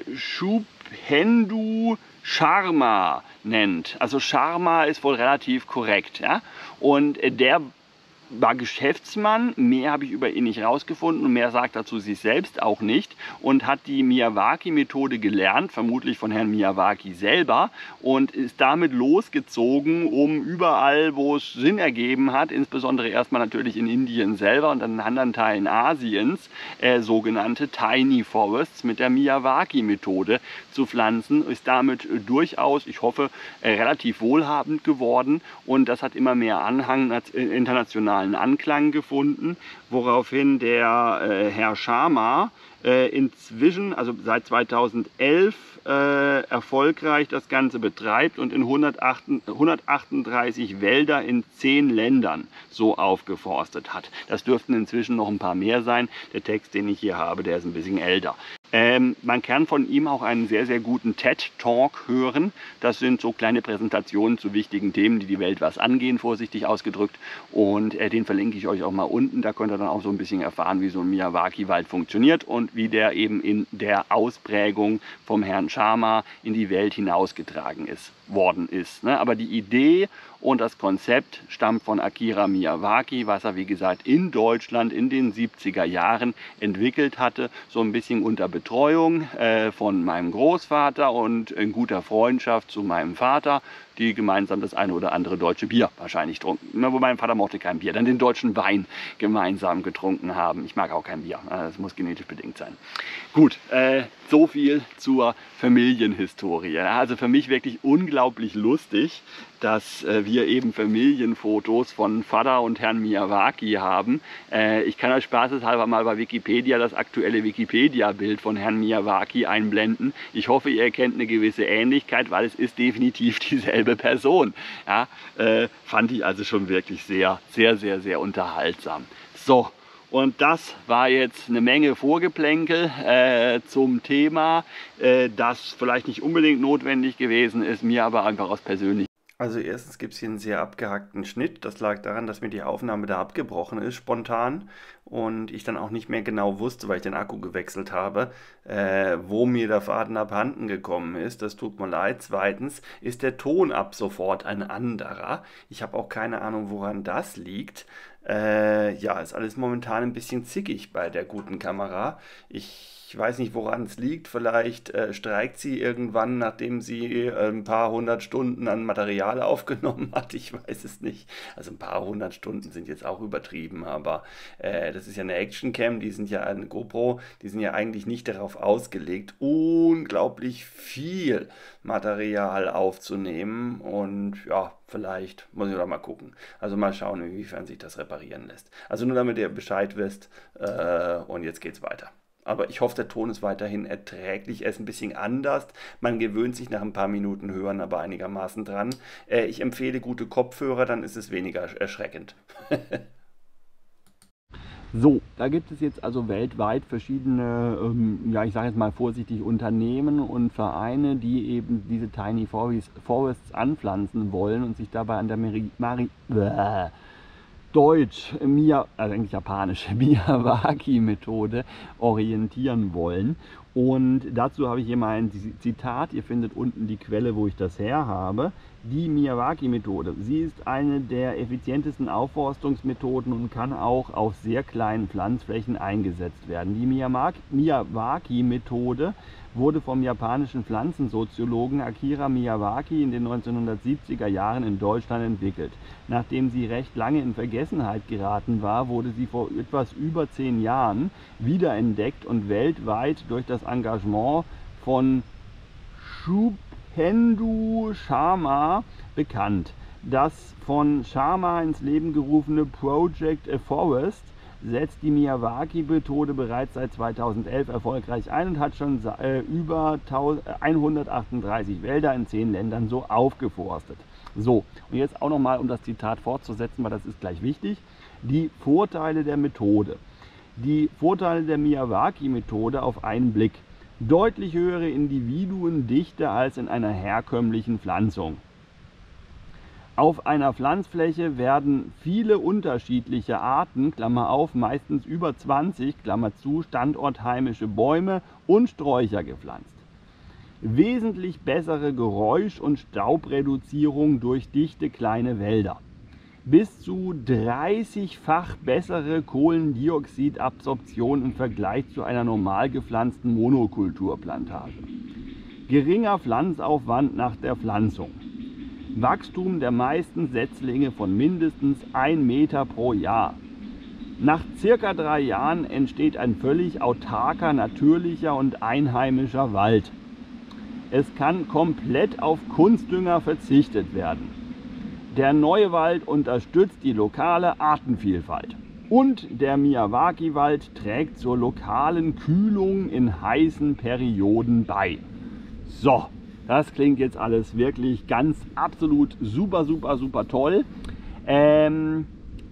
Shubhendu Sharma nennt. Also Sharma ist wohl relativ korrekt. Ja? Und äh, der war Geschäftsmann, mehr habe ich über ihn nicht rausgefunden und mehr sagt dazu sich selbst auch nicht und hat die Miyawaki-Methode gelernt, vermutlich von Herrn Miyawaki selber und ist damit losgezogen, um überall, wo es Sinn ergeben hat, insbesondere erstmal natürlich in Indien selber und dann in anderen Teilen Asiens, äh, sogenannte Tiny Forests mit der Miyawaki-Methode zu pflanzen, ist damit äh, durchaus, ich hoffe, äh, relativ wohlhabend geworden und das hat immer mehr Anhang äh, international Anklang gefunden, woraufhin der äh, Herr Sharma äh, inzwischen, also seit zweitausendelf, äh, erfolgreich das Ganze betreibt und in hundertachtunddreißig Wälder in zehn Ländern so aufgeforstet hat. Das dürften inzwischen noch ein paar mehr sein. Der Text, den ich hier habe, der ist ein bisschen älter. Ähm, man kann von ihm auch einen sehr, sehr guten TED-Talk hören. Das sind so kleine Präsentationen zu wichtigen Themen, die die Welt was angehen, vorsichtig ausgedrückt. Und äh, den verlinke ich euch auch mal unten. Da könnt ihr dann auch so ein bisschen erfahren, wie so ein Miyawaki-Wald funktioniert und wie der eben in der Ausprägung vom Herrn Sharma in die Welt hinausgetragen ist, worden ist. Ne? Aber die Idee und das Konzept stammt von Akira Miyawaki, was er wie gesagt in Deutschland in den siebziger Jahren entwickelt hatte, so ein bisschen unter Betreuung äh, von meinem Großvater und in guter Freundschaft zu meinem Vater. die gemeinsam das eine oder andere deutsche Bier wahrscheinlich trunken. Wobei mein Vater mochte kein Bier, dann den deutschen Wein gemeinsam getrunken haben. Ich mag auch kein Bier, das muss genetisch bedingt sein. Gut, äh, so viel zur Familienhistorie. Also für mich wirklich unglaublich lustig, dass äh, wir eben Familienfotos von Vater und Herrn Miyawaki haben. Äh, ich kann euch spaßeshalber mal bei Wikipedia das aktuelle Wikipedia-Bild von Herrn Miyawaki einblenden. Ich hoffe, ihr erkennt eine gewisse Ähnlichkeit, weil es ist definitiv dieselbe Person. Ja, äh, fand ich also schon wirklich sehr, sehr, sehr, sehr unterhaltsam. So. Und das war jetzt eine Menge Vorgeplänkel äh, zum Thema, äh, das vielleicht nicht unbedingt notwendig gewesen ist, mir aber einfach aus persönlich. Also erstens gibt es hier einen sehr abgehackten Schnitt. Das lag daran, dass mir die Aufnahme da abgebrochen ist, spontan. Und ich dann auch nicht mehr genau wusste, weil ich den Akku gewechselt habe, äh, wo mir der Faden abhanden gekommen ist. Das tut mir leid. Zweitens ist der Ton ab sofort ein anderer. Ich habe auch keine Ahnung, woran das liegt. Äh, ja, ist alles momentan ein bisschen zickig bei der guten Kamera. Ich weiß nicht, woran es liegt. Vielleicht äh, streikt sie irgendwann, nachdem sie äh, ein paar hundert Stunden an Material aufgenommen hat. Ich weiß es nicht. Also ein paar hundert Stunden sind jetzt auch übertrieben, aber äh, das ist ja eine Actioncam, die sind ja eine GoPro, die sind ja eigentlich nicht darauf ausgelegt, unglaublich viel Material aufzunehmen. Und ja, vielleicht muss ich da mal gucken. Also mal schauen, inwiefern sich das reparieren lässt. Also nur damit ihr Bescheid wisst. Äh, und jetzt geht's weiter. Aber ich hoffe, der Ton ist weiterhin erträglich. Er ist ein bisschen anders. Man gewöhnt sich nach ein paar Minuten Hören aber einigermaßen dran. Äh, ich empfehle gute Kopfhörer, dann ist es weniger erschreckend. So, da gibt es jetzt also weltweit verschiedene, ähm, ja ich sage jetzt mal vorsichtig, Unternehmen und Vereine, die eben diese Tiny Forests anpflanzen wollen und sich dabei an der Mari Mari Bäh. Deutsch, Mia, also eigentlich japanisch, Miyawaki-Methode orientieren wollen. Und dazu habe ich hier mal ein Zitat, ihr findet unten die Quelle, wo ich das her habe. Die Miyawaki-Methode, sie ist eine der effizientesten Aufforstungsmethoden und kann auch auf sehr kleinen Pflanzflächen eingesetzt werden. Die Miyawaki-Methode wurde vom japanischen Pflanzensoziologen Akira Miyawaki in den neunzehnhundertsiebziger Jahren in Deutschland entwickelt. Nachdem sie recht lange in Vergessenheit geraten war, wurde sie vor etwas über zehn Jahren wiederentdeckt und weltweit durch das Engagement von Shubhendu Sharma bekannt. Das von Sharma ins Leben gerufene Project A Forest setzt die Miyawaki-Methode bereits seit zweitausendelf erfolgreich ein und hat schon äh, über hundertachtunddreißig Wälder in zehn Ländern so aufgeforstet. So, und jetzt auch nochmal, um das Zitat fortzusetzen, weil das ist gleich wichtig, die Vorteile der Methode. Die Vorteile der Miyawaki-Methode auf einen Blick. Deutlich höhere Individuendichte als in einer herkömmlichen Pflanzung. Auf einer Pflanzfläche werden viele unterschiedliche Arten, Klammer auf, meistens über zwanzig, Klammer zu, standortheimische Bäume und Sträucher gepflanzt. Wesentlich bessere Geräusch- und Staubreduzierung durch dichte kleine Wälder. Bis zu dreißigfach bessere Kohlendioxidabsorption im Vergleich zu einer normal gepflanzten Monokulturplantage. Geringer Pflanzaufwand nach der Pflanzung. Wachstum der meisten Setzlinge von mindestens ein Meter pro Jahr. Nach circa drei Jahren entsteht ein völlig autarker, natürlicher und einheimischer Wald. Es kann komplett auf Kunstdünger verzichtet werden. Der neue Wald unterstützt die lokale Artenvielfalt. Und der Miyawaki-Wald trägt zur lokalen Kühlung in heißen Perioden bei. So. Das klingt jetzt alles wirklich ganz absolut super, super, super toll. Ähm,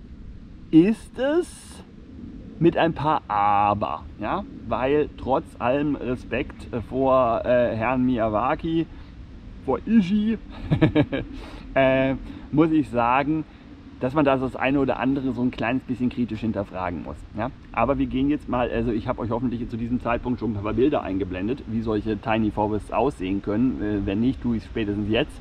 ist es mit ein paar Aber, ja? Weil trotz allem Respekt vor äh, Herrn Miyawaki, vor Ishii, äh, muss ich sagen, dass man da so das eine oder andere so ein kleines bisschen kritisch hinterfragen muss. Ja? Aber wir gehen jetzt mal, also ich habe euch hoffentlich zu diesem Zeitpunkt schon ein paar Bilder eingeblendet, wie solche Tiny Forests aussehen können. Wenn nicht, tue ich es spätestens jetzt.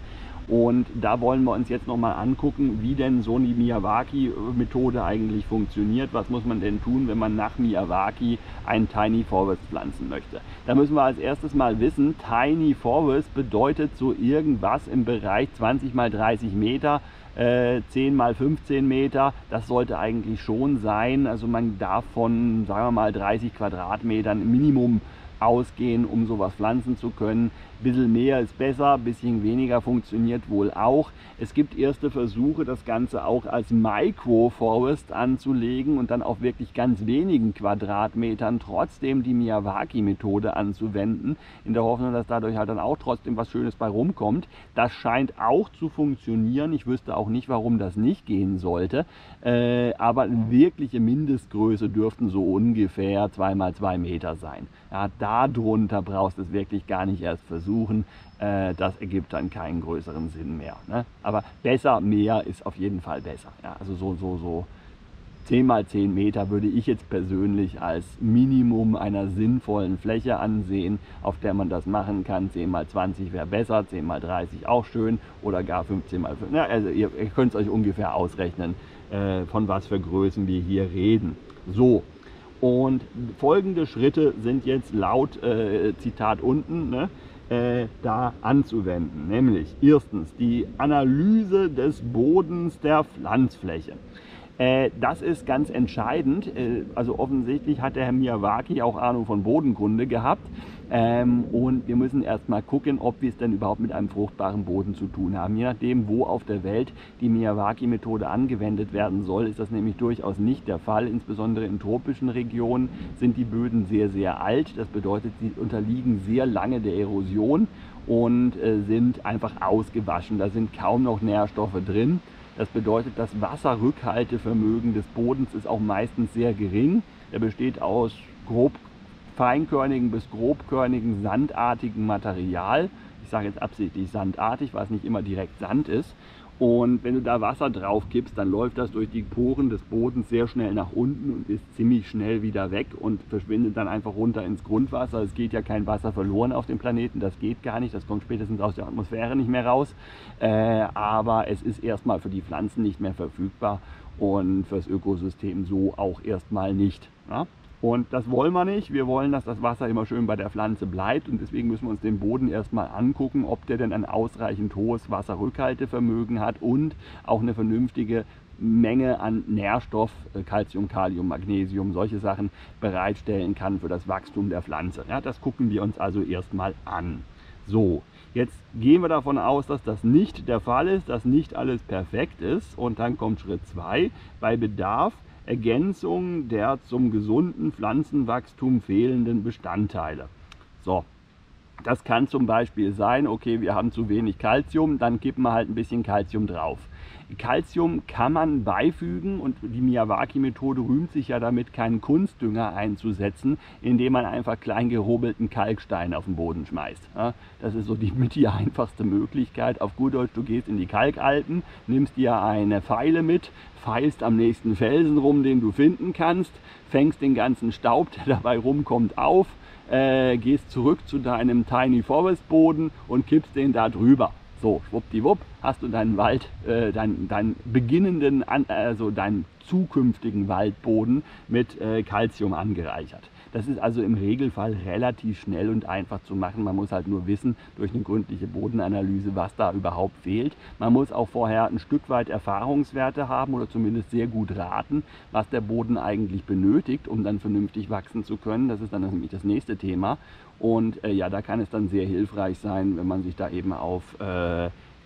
Und da wollen wir uns jetzt nochmal angucken, wie denn so die Miyawaki-Methode eigentlich funktioniert. Was muss man denn tun, wenn man nach Miyawaki ein Tiny Forest pflanzen möchte? Da müssen wir als erstes mal wissen, Tiny Forest bedeutet so irgendwas im Bereich zwanzig mal dreißig Meter, äh, zehn mal fünfzehn Meter. Das sollte eigentlich schon sein. Also man darf von, sagen wir mal, dreißig Quadratmetern Minimum ausgehen, um sowas pflanzen zu können. Ein bisschen mehr ist besser, ein bisschen weniger funktioniert wohl auch. Es gibt erste Versuche, das Ganze auch als Microforest anzulegen und dann auf wirklich ganz wenigen Quadratmetern trotzdem die Miyawaki-Methode anzuwenden, in der Hoffnung, dass dadurch halt dann auch trotzdem was Schönes bei rumkommt. Das scheint auch zu funktionieren. Ich wüsste auch nicht, warum das nicht gehen sollte. Äh, aber eine wirkliche Mindestgröße dürften so ungefähr zwei mal zwei Meter sein. Ja, darunter brauchst du es wirklich gar nicht erst versuchen. Äh, das ergibt dann keinen größeren Sinn mehr. Ne? Aber besser, mehr ist auf jeden Fall besser. Ja, also so, so, so zehn mal zehn Meter würde ich jetzt persönlich als Minimum einer sinnvollen Fläche ansehen, auf der man das machen kann. zehn mal zwanzig wäre besser, zehn mal dreißig auch schön oder gar fünfzehn mal fünf. Ja, also ihr, ihr könnt es euch ungefähr ausrechnen, äh, von was für Größen wir hier reden. So. Und folgende Schritte sind jetzt laut äh, Zitat unten, ne, äh, da anzuwenden. Nämlich erstens die Analyse des Bodens der Pflanzfläche. Äh, das ist ganz entscheidend. Äh, also offensichtlich hat der Herr Miyawaki auch Ahnung von Bodenkunde gehabt. Ähm, und wir müssen erstmal gucken, ob wir es denn überhaupt mit einem fruchtbaren Boden zu tun haben. Je nachdem, wo auf der Welt die Miyawaki-Methode angewendet werden soll, ist das nämlich durchaus nicht der Fall. Insbesondere in tropischen Regionen sind die Böden sehr, sehr alt. Das bedeutet, sie unterliegen sehr lange der Erosion und äh, sind einfach ausgewaschen. Da sind kaum noch Nährstoffe drin. Das bedeutet, das Wasserrückhaltevermögen des Bodens ist auch meistens sehr gering. Er besteht aus grob feinkörnigen bis grobkörnigen sandartigen Material. Ich sage jetzt absichtlich sandartig, weil es nicht immer direkt Sand ist. Und wenn du da Wasser drauf kippst, dann läuft das durch die Poren des Bodens sehr schnell nach unten und ist ziemlich schnell wieder weg und verschwindet dann einfach runter ins Grundwasser. Es geht ja kein Wasser verloren auf dem Planeten, das geht gar nicht, das kommt spätestens aus der Atmosphäre nicht mehr raus. Äh, aber es ist erstmal für die Pflanzen nicht mehr verfügbar und fürs Ökosystem so auch erstmal nicht. Ja? Und das wollen wir nicht. Wir wollen, dass das Wasser immer schön bei der Pflanze bleibt und deswegen müssen wir uns den Boden erstmal angucken, ob der denn ein ausreichend hohes Wasserrückhaltevermögen hat und auch eine vernünftige Menge an Nährstoff, Calcium, Kalium, Magnesium, solche Sachen bereitstellen kann für das Wachstum der Pflanze. Ja, das gucken wir uns also erstmal an. So, jetzt gehen wir davon aus, dass das nicht der Fall ist, dass nicht alles perfekt ist und dann kommt Schritt zwei, bei Bedarf Ergänzung der zum gesunden Pflanzenwachstum fehlenden Bestandteile. So, das kann zum Beispiel sein, okay, wir haben zu wenig Calcium, dann kippen wir halt ein bisschen Calcium drauf. Calcium kann man beifügen und die Miyawaki-Methode rühmt sich ja damit, keinen Kunstdünger einzusetzen, indem man einfach klein gehobelten Kalkstein auf den Boden schmeißt. Ja, das ist so die mit die einfachste Möglichkeit. Auf gut Deutsch, du gehst in die Kalkalpen, nimmst dir eine Feile mit, feilst am nächsten Felsen rum, den du finden kannst, fängst den ganzen Staub, der dabei rumkommt, auf, äh, gehst zurück zu deinem Tiny Forest Boden und kippst den da drüber. So, schwuppdiwupp, hast du deinen Wald, äh, deinen, deinen beginnenden, also deinen zukünftigen Waldboden mit äh, Calcium angereichert. Das ist also im Regelfall relativ schnell und einfach zu machen. Man muss halt nur wissen, durch eine gründliche Bodenanalyse, was da überhaupt fehlt. Man muss auch vorher ein Stück weit Erfahrungswerte haben oder zumindest sehr gut raten, was der Boden eigentlich benötigt, um dann vernünftig wachsen zu können. Das ist dann nämlich das nächste Thema. Und äh, ja, da kann es dann sehr hilfreich sein, wenn man sich da eben auf äh,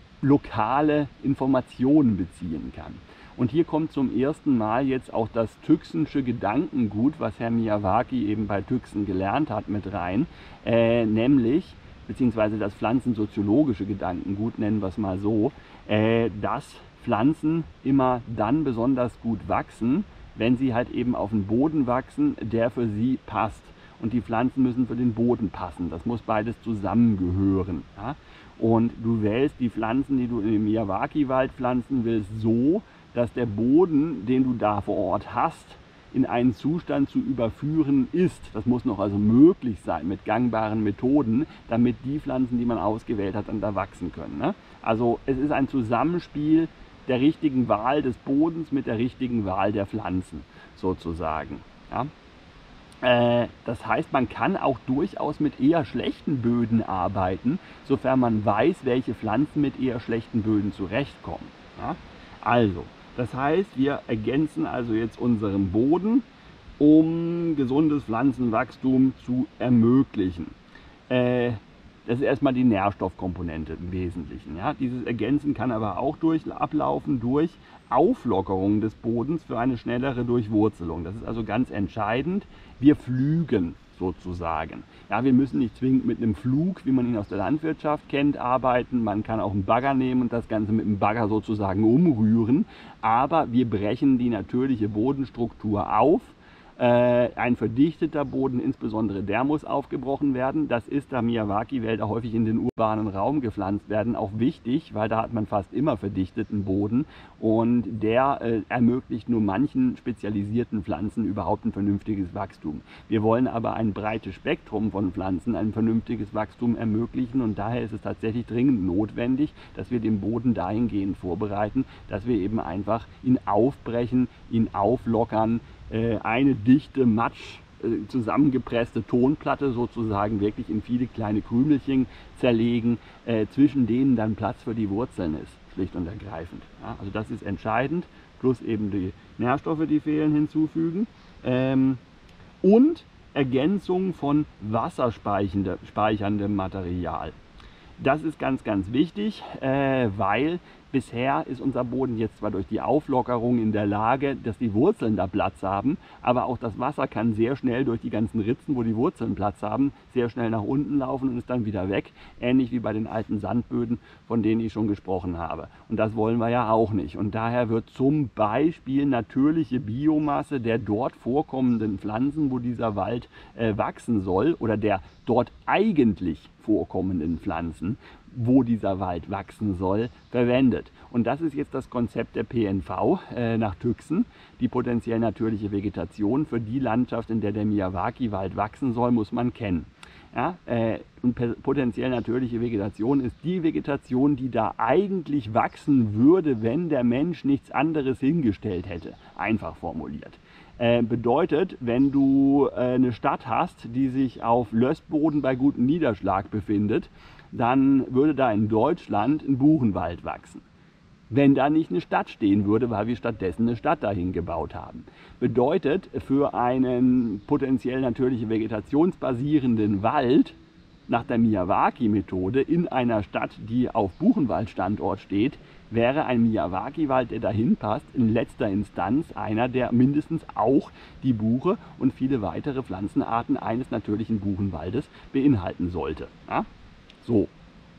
lokale Informationen beziehen kann. Und hier kommt zum ersten Mal jetzt auch das Tüxensche Gedankengut, was Herr Miyawaki eben bei Tüxen gelernt hat, mit rein, äh, nämlich, beziehungsweise das pflanzensoziologische Gedankengut, nennen wir es mal so, äh, dass Pflanzen immer dann besonders gut wachsen, wenn sie halt eben auf einen Boden wachsen, der für sie passt. Und die Pflanzen müssen für den Boden passen. Das muss beides zusammengehören. Ja? Und du wählst die Pflanzen, die du in dem Miyawaki-Wald pflanzen willst, so, dass der Boden, den du da vor Ort hast, in einen Zustand zu überführen ist. Das muss noch also möglich sein mit gangbaren Methoden, damit die Pflanzen, die man ausgewählt hat, dann da wachsen können. Ne? Also es ist ein Zusammenspiel der richtigen Wahl des Bodens mit der richtigen Wahl der Pflanzen sozusagen. Ja? Äh, das heißt, man kann auch durchaus mit eher schlechten Böden arbeiten, sofern man weiß, welche Pflanzen mit eher schlechten Böden zurechtkommen. Ja? Also, das heißt, wir ergänzen also jetzt unseren Boden, um gesundes Pflanzenwachstum zu ermöglichen. Äh, Das ist erstmal die Nährstoffkomponente im Wesentlichen. Ja? Dieses Ergänzen kann aber auch durch, ablaufen durch Auflockerung des Bodens für eine schnellere Durchwurzelung. Das ist also ganz entscheidend. Wir pflügen sozusagen. Ja, wir müssen nicht zwingend mit einem Pflug, wie man ihn aus der Landwirtschaft kennt, arbeiten. Man kann auch einen Bagger nehmen und das Ganze mit einem Bagger sozusagen umrühren. Aber wir brechen die natürliche Bodenstruktur auf. Äh, ein verdichteter Boden, insbesondere der muss aufgebrochen werden. Das ist, da Miyawaki-Wälder häufig in den urbanen Raum gepflanzt werden, auch wichtig, weil da hat man fast immer verdichteten Boden und der äh, ermöglicht nur manchen spezialisierten Pflanzen überhaupt ein vernünftiges Wachstum. Wir wollen aber ein breites Spektrum von Pflanzen ein vernünftiges Wachstum ermöglichen und daher ist es tatsächlich dringend notwendig, dass wir den Boden dahingehend vorbereiten, dass wir eben einfach ihn aufbrechen, ihn auflockern, eine dichte, matsch zusammengepresste Tonplatte sozusagen wirklich in viele kleine Krümelchen zerlegen, äh, zwischen denen dann Platz für die Wurzeln ist, schlicht und ergreifend. Ja, also das ist entscheidend, plus eben die Nährstoffe, die fehlen, hinzufügen. Ähm, und Ergänzung von wasserspeicherndem Material. Das ist ganz, ganz wichtig, äh, weil bisher ist unser Boden jetzt zwar durch die Auflockerung in der Lage, dass die Wurzeln da Platz haben, aber auch das Wasser kann sehr schnell durch die ganzen Ritzen, wo die Wurzeln Platz haben, sehr schnell nach unten laufen und ist dann wieder weg. Ähnlich wie bei den alten Sandböden, von denen ich schon gesprochen habe. Und das wollen wir ja auch nicht. Und daher wird zum Beispiel natürliche Biomasse der dort vorkommenden Pflanzen, wo dieser Wald äh, wachsen soll, oder der dort eigentlich vorkommenden Pflanzen, wo dieser Wald wachsen soll, verwendet. Und das ist jetzt das Konzept der P N V äh, nach Tüxen. Die potenziell natürliche Vegetation für die Landschaft, in der der Miyawaki-Wald wachsen soll, muss man kennen. Ja, äh, und potenziell natürliche Vegetation ist die Vegetation, die da eigentlich wachsen würde, wenn der Mensch nichts anderes hingestellt hätte. Einfach formuliert. Äh, bedeutet, wenn du äh, eine Stadt hast, die sich auf Lössboden bei gutem Niederschlag befindet, dann würde da in Deutschland ein Buchenwald wachsen. Wenn da nicht eine Stadt stehen würde, weil wir stattdessen eine Stadt dahin gebaut haben. Bedeutet, für einen potenziell natürliche vegetationsbasierenden Wald nach der Miyawaki-Methode in einer Stadt, die auf Buchenwaldstandort steht, wäre ein Miyawaki-Wald, der dahin passt, in letzter Instanz einer, der mindestens auch die Buche und viele weitere Pflanzenarten eines natürlichen Buchenwaldes beinhalten sollte. Ja? So,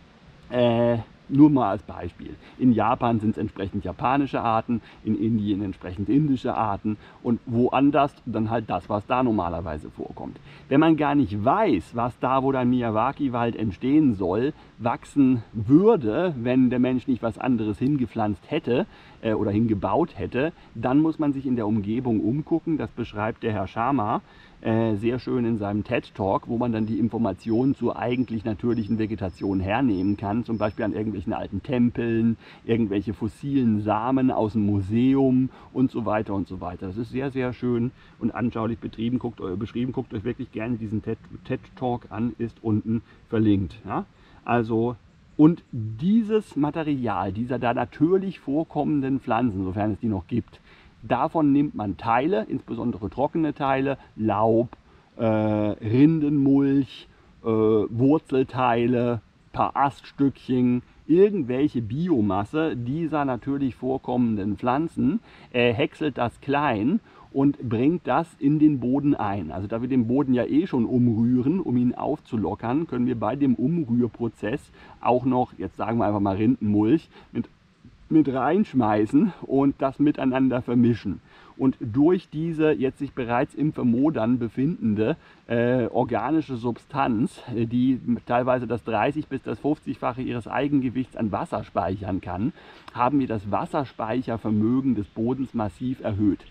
äh, nur mal als Beispiel. In Japan sind es entsprechend japanische Arten, in Indien entsprechend indische Arten und woanders dann halt das, was da normalerweise vorkommt. Wenn man gar nicht weiß, was da, wo der Miyawaki-Wald entstehen soll, wachsen würde, wenn der Mensch nicht was anderes hingepflanzt hätte äh, oder hingebaut hätte, dann muss man sich in der Umgebung umgucken. Das beschreibt der Herr Sharma äh, sehr schön in seinem TED-Talk, wo man dann die Informationen zur eigentlich natürlichen Vegetation hernehmen kann, zum Beispiel an irgendwelchen alten Tempeln, irgendwelche fossilen Samen aus dem Museum und so weiter und so weiter. Das ist sehr, sehr schön und anschaulich betrieben. Guckt, beschrieben. Guckt euch wirklich gerne diesen TED-Talk an, ist unten verlinkt. Ja? Also, und dieses Material, dieser da natürlich vorkommenden Pflanzen, sofern es die noch gibt, davon nimmt man Teile, insbesondere trockene Teile, Laub, äh, Rindenmulch, äh, Wurzelteile, paar Aststückchen, irgendwelche Biomasse dieser natürlich vorkommenden Pflanzen, äh, häckselt das klein und bringt das in den Boden ein. Also da wir den Boden ja eh schon umrühren, um ihn aufzulockern, können wir bei dem Umrührprozess auch noch, jetzt sagen wir einfach mal Rindenmulch, mit mit reinschmeißen und das miteinander vermischen. Und durch diese jetzt sich bereits im Vermodern befindende äh, organische Substanz, äh, die teilweise das dreißig bis das fünfzigfache ihres Eigengewichts an Wasser speichern kann, haben wir das Wasserspeichervermögen des Bodens massiv erhöht.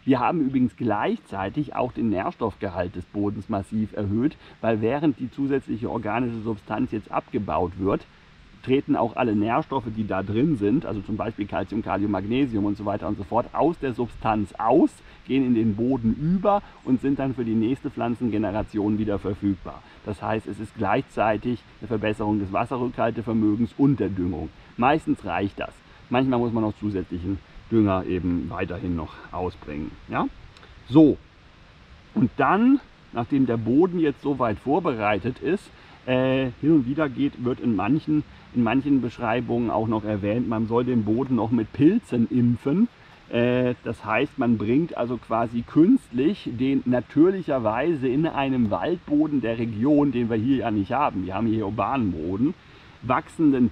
Wir haben übrigens gleichzeitig auch den Nährstoffgehalt des Bodens massiv erhöht, weil während die zusätzliche organische Substanz jetzt abgebaut wird, treten auch alle Nährstoffe, die da drin sind, also zum Beispiel Calcium, Kalium, Magnesium und so weiter und so fort, aus der Substanz aus, gehen in den Boden über und sind dann für die nächste Pflanzengeneration wieder verfügbar. Das heißt, es ist gleichzeitig eine Verbesserung des Wasserrückhaltevermögens und der Düngung. Meistens reicht das. Manchmal muss man noch zusätzlichen Dünger eben weiterhin noch ausbringen. Ja? So, und dann, nachdem der Boden jetzt soweit vorbereitet ist, äh, hin und wieder geht, wird in manchen, in manchen Beschreibungen auch noch erwähnt, man soll den Boden noch mit Pilzen impfen. Äh, das heißt, man bringt also quasi künstlich den natürlicherweise in einem Waldboden der Region, den wir hier ja nicht haben, wir haben hier urbanen Boden, wachsenden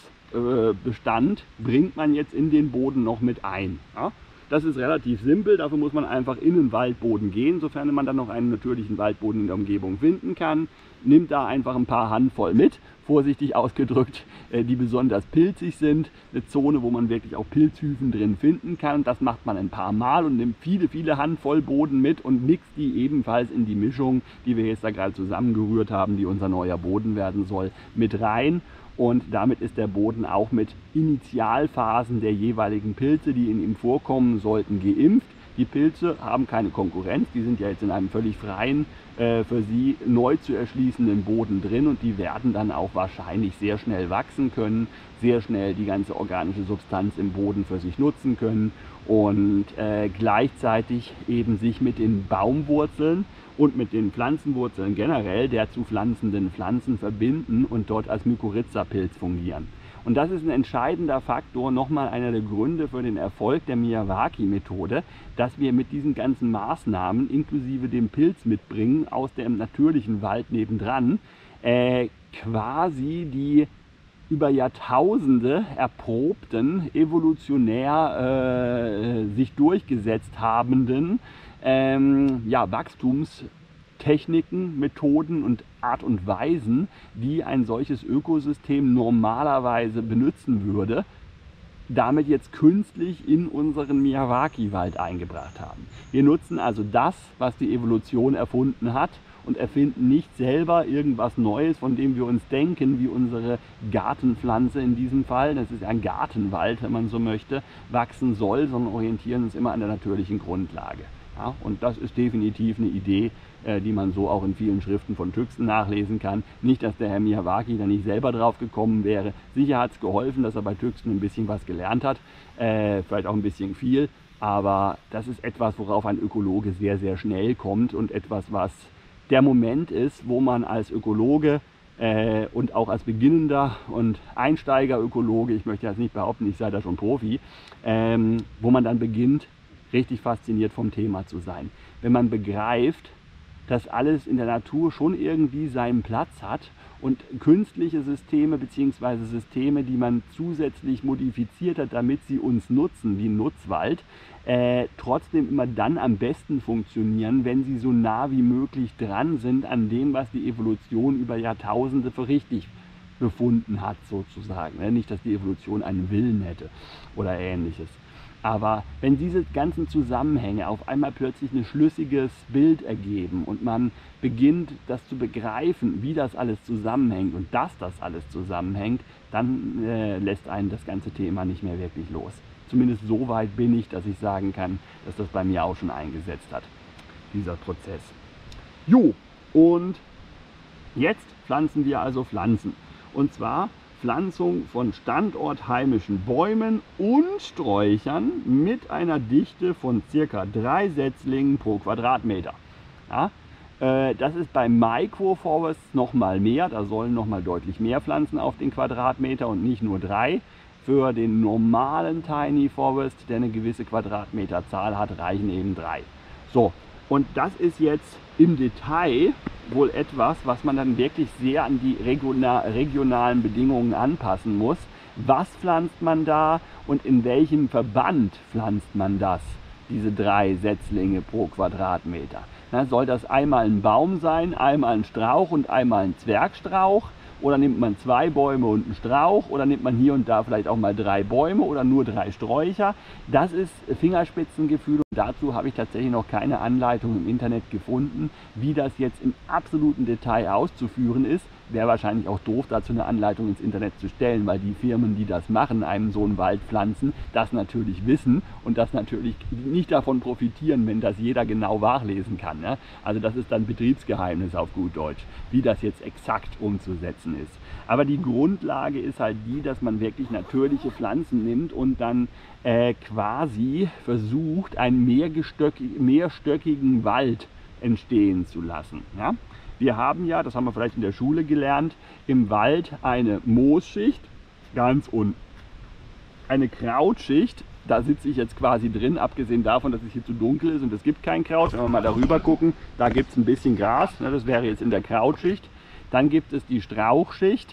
Pilzbestand äh, bringt man jetzt in den Boden noch mit ein. Ja? Das ist relativ simpel, dafür muss man einfach in den Waldboden gehen, sofern man dann noch einen natürlichen Waldboden in der Umgebung finden kann. Nimmt da einfach ein paar Handvoll mit, vorsichtig ausgedrückt, die besonders pilzig sind. Eine Zone, wo man wirklich auch Pilzhüfen drin finden kann. Das macht man ein paar Mal und nimmt viele, viele Handvoll Boden mit und mixt die ebenfalls in die Mischung, die wir jetzt da gerade zusammengerührt haben, die unser neuer Boden werden soll, mit rein. Und damit ist der Boden auch mit Initialphasen der jeweiligen Pilze, die in ihm vorkommen sollten, geimpft. Die Pilze haben keine Konkurrenz, die sind ja jetzt in einem völlig freien, äh, für sie neu zu erschließenden Boden drin und die werden dann auch wahrscheinlich sehr schnell wachsen können, sehr schnell die ganze organische Substanz im Boden für sich nutzen können und äh, gleichzeitig eben sich mit den Baumwurzeln und mit den Pflanzenwurzeln generell der zu pflanzenden Pflanzen verbinden und dort als Mykorrhiza-Pilz fungieren. Und das ist ein entscheidender Faktor, nochmal einer der Gründe für den Erfolg der Miyawaki-Methode, dass wir mit diesen ganzen Maßnahmen inklusive dem Pilz mitbringen aus dem natürlichen Wald nebendran, äh, quasi die über Jahrtausende erprobten, evolutionär äh, sich durchgesetzt habenden ähm, ja, Wachstumstechniken, Methoden und Art und Weisen, die ein solches Ökosystem normalerweise benutzen würde, damit jetzt künstlich in unseren Miyawaki-Wald eingebracht haben. Wir nutzen also das, was die Evolution erfunden hat, und erfinden nicht selber irgendwas Neues, von dem wir uns denken, wie unsere Gartenpflanze in diesem Fall, das ist ein Gartenwald, wenn man so möchte, wachsen soll, sondern orientieren uns immer an der natürlichen Grundlage. Ja, und das ist definitiv eine Idee, äh, die man so auch in vielen Schriften von Tüxen nachlesen kann. Nicht, dass der Herr Miyawaki da nicht selber drauf gekommen wäre. Sicher hat es geholfen, dass er bei Tüxen ein bisschen was gelernt hat, äh, vielleicht auch ein bisschen viel, aber das ist etwas, worauf ein Ökologe sehr, sehr schnell kommt und etwas, was der Moment ist, wo man als Ökologe äh, und auch als beginnender und Einsteiger-Ökologe, ich möchte jetzt nicht behaupten, ich sei da schon Profi, ähm, wo man dann beginnt, richtig fasziniert vom Thema zu sein. Wenn man begreift, dass alles in der Natur schon irgendwie seinen Platz hat und künstliche Systeme bzw. Systeme, die man zusätzlich modifiziert hat, damit sie uns nutzen, wie ein Nutzwald, äh, trotzdem immer dann am besten funktionieren, wenn sie so nah wie möglich dran sind an dem, was die Evolution über Jahrtausende für richtig befunden hat, sozusagen. Nicht, dass die Evolution einen Willen hätte oder ähnliches. Aber wenn diese ganzen Zusammenhänge auf einmal plötzlich ein schlüssiges Bild ergeben und man beginnt, das zu begreifen, wie das alles zusammenhängt und dass das alles zusammenhängt, dann äh, lässt einen das ganze Thema nicht mehr wirklich los. Zumindest so weit bin ich, dass ich sagen kann, dass das bei mir auch schon eingesetzt hat, dieser Prozess. Jo, und jetzt pflanzen wir also Pflanzen. Und zwar Pflanzung von standortheimischen Bäumen und Sträuchern mit einer Dichte von circa drei Setzlingen pro Quadratmeter. Ja, äh, das ist bei Microforests noch mal mehr, da sollen noch mal deutlich mehr Pflanzen auf den Quadratmeter und nicht nur drei. Für den normalen Tiny Forest, der eine gewisse Quadratmeterzahl hat, reichen eben drei. So, und das ist jetzt im Detail wohl etwas, was man dann wirklich sehr an die regionalen Bedingungen anpassen muss. Was pflanzt man da und in welchem Verband pflanzt man das, diese drei Setzlinge pro Quadratmeter? Na, soll das einmal ein Baum sein, einmal ein Strauch und einmal ein Zwergstrauch? oder nimmt man zwei Bäume und einen Strauch oder nimmt man hier und da vielleicht auch mal drei Bäume oder nur drei Sträucher. Das ist Fingerspitzengefühl und dazu habe ich tatsächlich noch keine Anleitung im Internet gefunden, wie das jetzt im absoluten Detail auszuführen ist. Wäre wahrscheinlich auch doof, dazu eine Anleitung ins Internet zu stellen, weil die Firmen, die das machen, einem so einen Wald pflanzen, das natürlich wissen und das natürlich nicht davon profitieren, wenn das jeder genau nachlesen kann. Ne? Also das ist dann Betriebsgeheimnis auf gut Deutsch, wie das jetzt exakt umzusetzen ist. Aber die Grundlage ist halt die, dass man wirklich natürliche Pflanzen nimmt und dann äh, quasi versucht, einen mehrstöckigen, mehrstöckigen Wald entstehen zu lassen. Ja? Wir haben ja, das haben wir vielleicht in der Schule gelernt, im Wald eine Moosschicht, ganz unten, eine Krautschicht, da sitze ich jetzt quasi drin, abgesehen davon, dass es hier zu dunkel ist und es gibt kein Kraut. Wenn wir mal darüber gucken, da gibt es ein bisschen Gras, das wäre jetzt in der Krautschicht. Dann gibt es die Strauchschicht,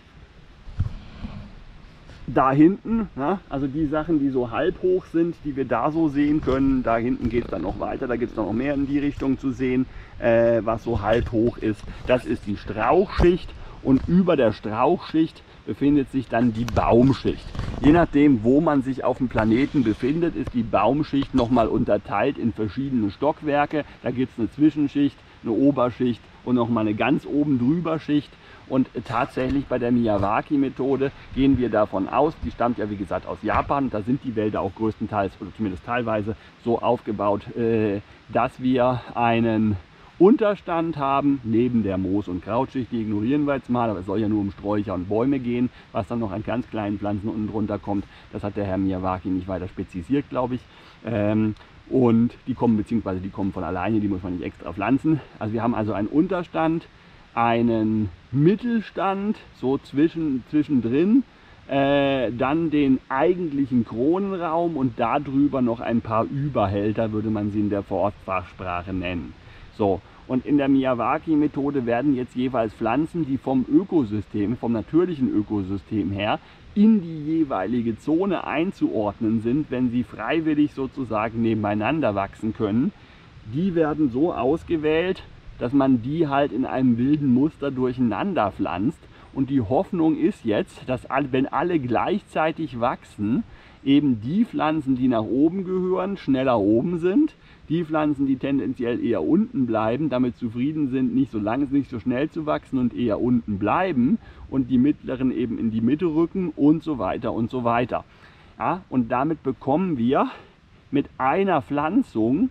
da hinten, also die Sachen, die so halb hoch sind, die wir da so sehen können, da hinten geht es dann noch weiter, da gibt es noch mehr in die Richtung zu sehen, äh, was so halb hoch ist. Das ist die Strauchschicht und über der Strauchschicht befindet sich dann die Baumschicht. Je nachdem, wo man sich auf dem Planeten befindet, ist die Baumschicht nochmal unterteilt in verschiedene Stockwerke. Da gibt es eine Zwischenschicht, eine Oberschicht und nochmal eine ganz oben drüber Schicht. Und tatsächlich bei der Miyawaki-Methode gehen wir davon aus, die stammt ja wie gesagt aus Japan, da sind die Wälder auch größtenteils oder zumindest teilweise so aufgebaut, äh, dass wir einen Unterstand haben, neben der Moos- und Krautschicht, die ignorieren wir jetzt mal, aber es soll ja nur um Sträucher und Bäume gehen, was dann noch an ganz kleinen Pflanzen unten drunter kommt, das hat der Herr Miyawaki nicht weiter spezifiziert, glaube ich. Ähm, und die kommen, beziehungsweise die kommen von alleine, die muss man nicht extra pflanzen. Also wir haben also einen Unterstand, einen Mittelstand, so zwischen, zwischendrin, äh, dann den eigentlichen Kronenraum und darüber noch ein paar Überhälter, würde man sie in der Forstfachsprache nennen. So, und in der Miyawaki-Methode werden jetzt jeweils Pflanzen, die vom Ökosystem, vom natürlichen Ökosystem her, in die jeweilige Zone einzuordnen sind, wenn sie freiwillig sozusagen nebeneinander wachsen können, die werden so ausgewählt, dass man die halt in einem wilden Muster durcheinander pflanzt. Und die Hoffnung ist jetzt, dass alle, wenn alle gleichzeitig wachsen, eben die Pflanzen, die nach oben gehören, schneller oben sind. Die Pflanzen, die tendenziell eher unten bleiben, damit zufrieden sind, nicht so lange, nicht so schnell zu wachsen und eher unten bleiben. Und die mittleren eben in die Mitte rücken und so weiter und so weiter. Ja, und damit bekommen wir mit einer Pflanzung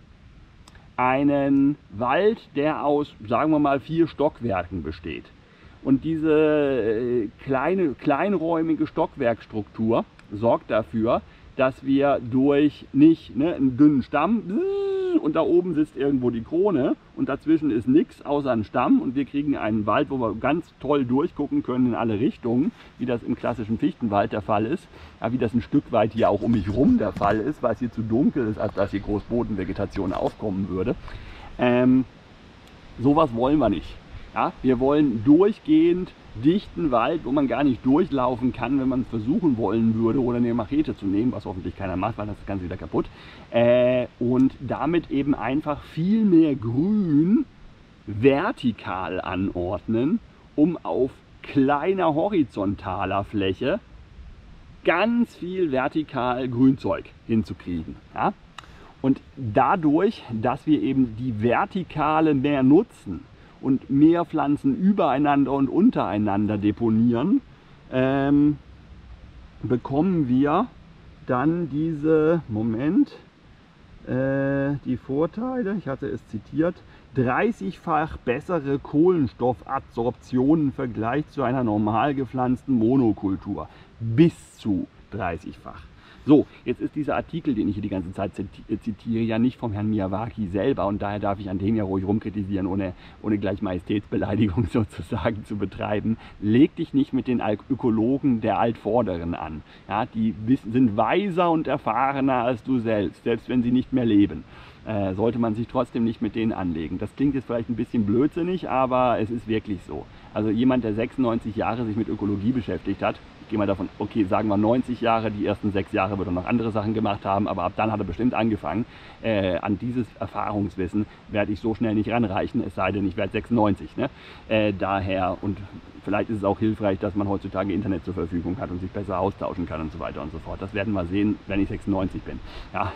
einen Wald, der aus, sagen wir mal, vier Stockwerken besteht. Und diese äh, kleine, kleinräumige Stockwerkstruktur sorgt dafür, dass wir durch nicht ne, einen dünnen Stamm und da oben sitzt irgendwo die Krone und dazwischen ist nichts außer ein Stamm und wir kriegen einen Wald, wo wir ganz toll durchgucken können in alle Richtungen, wie das im klassischen Fichtenwald der Fall ist, ja, wie das ein Stück weit hier auch um mich rum der Fall ist, weil es hier zu dunkel ist, als dass hier groß Bodenvegetation aufkommen würde. Ähm, sowas wollen wir nicht. Ja, wir wollen durchgehend dichten Wald, wo man gar nicht durchlaufen kann, wenn man es versuchen wollen würde oder eine Machete zu nehmen, was hoffentlich keiner macht, weil das ist ganz wieder kaputt. Äh, und damit eben einfach viel mehr Grün vertikal anordnen, um auf kleiner horizontaler Fläche ganz viel vertikal Grünzeug hinzukriegen. Ja? Und dadurch, dass wir eben die Vertikale mehr nutzen, und mehr Pflanzen übereinander und untereinander deponieren, ähm, bekommen wir dann diese, Moment, äh, die Vorteile, ich hatte es zitiert, dreißigfach bessere Kohlenstoffabsorption im Vergleich zu einer normal gepflanzten Monokultur. Bis zu dreißigfach. So, jetzt ist dieser Artikel, den ich hier die ganze Zeit zitiere, ja nicht vom Herrn Miyawaki selber und daher darf ich an dem ja ruhig rumkritisieren, ohne, ohne gleich Majestätsbeleidigung sozusagen zu betreiben. Leg dich nicht mit den Ökologen der Altvorderen an. Ja, die sind weiser und erfahrener als du selbst, selbst wenn sie nicht mehr leben. Äh, sollte man sich trotzdem nicht mit denen anlegen. Das klingt jetzt vielleicht ein bisschen blödsinnig, aber es ist wirklich so. Also jemand, der sechsundneunzig Jahre sich mit Ökologie beschäftigt hat, Ich gehe mal davon, okay, sagen wir neunzig Jahre, die ersten sechs Jahre wird er noch andere Sachen gemacht haben, aber ab dann hat er bestimmt angefangen. Äh, an dieses Erfahrungswissen werde ich so schnell nicht ranreichen, es sei denn, ich werde sechsundneunzig. Ne? Äh, daher, und vielleicht ist es auch hilfreich, dass man heutzutage Internet zur Verfügung hat und sich besser austauschen kann und so weiter und so fort. Das werden wir sehen, wenn ich sechsundneunzig bin. Ja.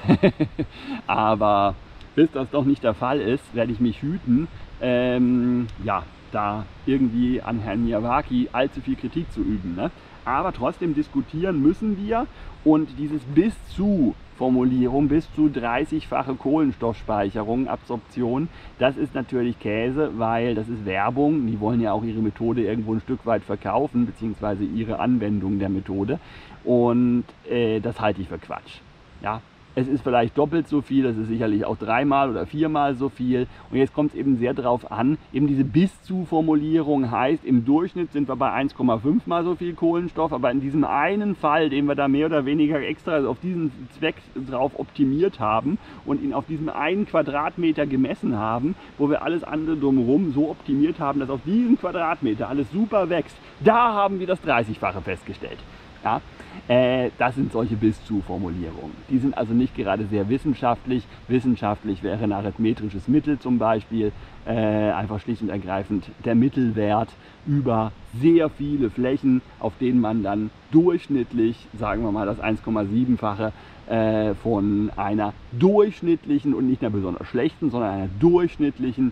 Aber bis das doch nicht der Fall ist, werde ich mich hüten, ähm, ja, da irgendwie an Herrn Miyawaki allzu viel Kritik zu üben. Ne? Aber trotzdem diskutieren müssen wir, und dieses bis zu Formulierung, bis zu dreißigfache Kohlenstoffspeicherung, Absorption, das ist natürlich Käse, weil das ist Werbung. Die wollen ja auch ihre Methode irgendwo ein Stück weit verkaufen, beziehungsweise ihre Anwendung der Methode. Und äh, das halte ich für Quatsch. Ja? Es ist vielleicht doppelt so viel, es ist sicherlich auch dreimal oder viermal so viel. Und jetzt kommt es eben sehr darauf an, eben diese Bis-zu-Formulierung heißt, im Durchschnitt sind wir bei eins Komma fünf mal so viel Kohlenstoff, aber in diesem einen Fall, den wir da mehr oder weniger extra auf diesen Zweck drauf optimiert haben und ihn auf diesem einen Quadratmeter gemessen haben, wo wir alles andere drumherum so optimiert haben, dass auf diesen Quadratmeter alles super wächst, da haben wir das dreißigfache festgestellt. Ja? Äh, das sind solche Bis-zu-Formulierungen. Die sind also nicht gerade sehr wissenschaftlich. Wissenschaftlich wäre ein arithmetrisches Mittel zum Beispiel, äh, einfach schlicht und ergreifend der Mittelwert über sehr viele Flächen, auf denen man dann durchschnittlich, sagen wir mal das eins Komma sieben-fache äh, von einer durchschnittlichen und nicht einer besonders schlechten, sondern einer durchschnittlichen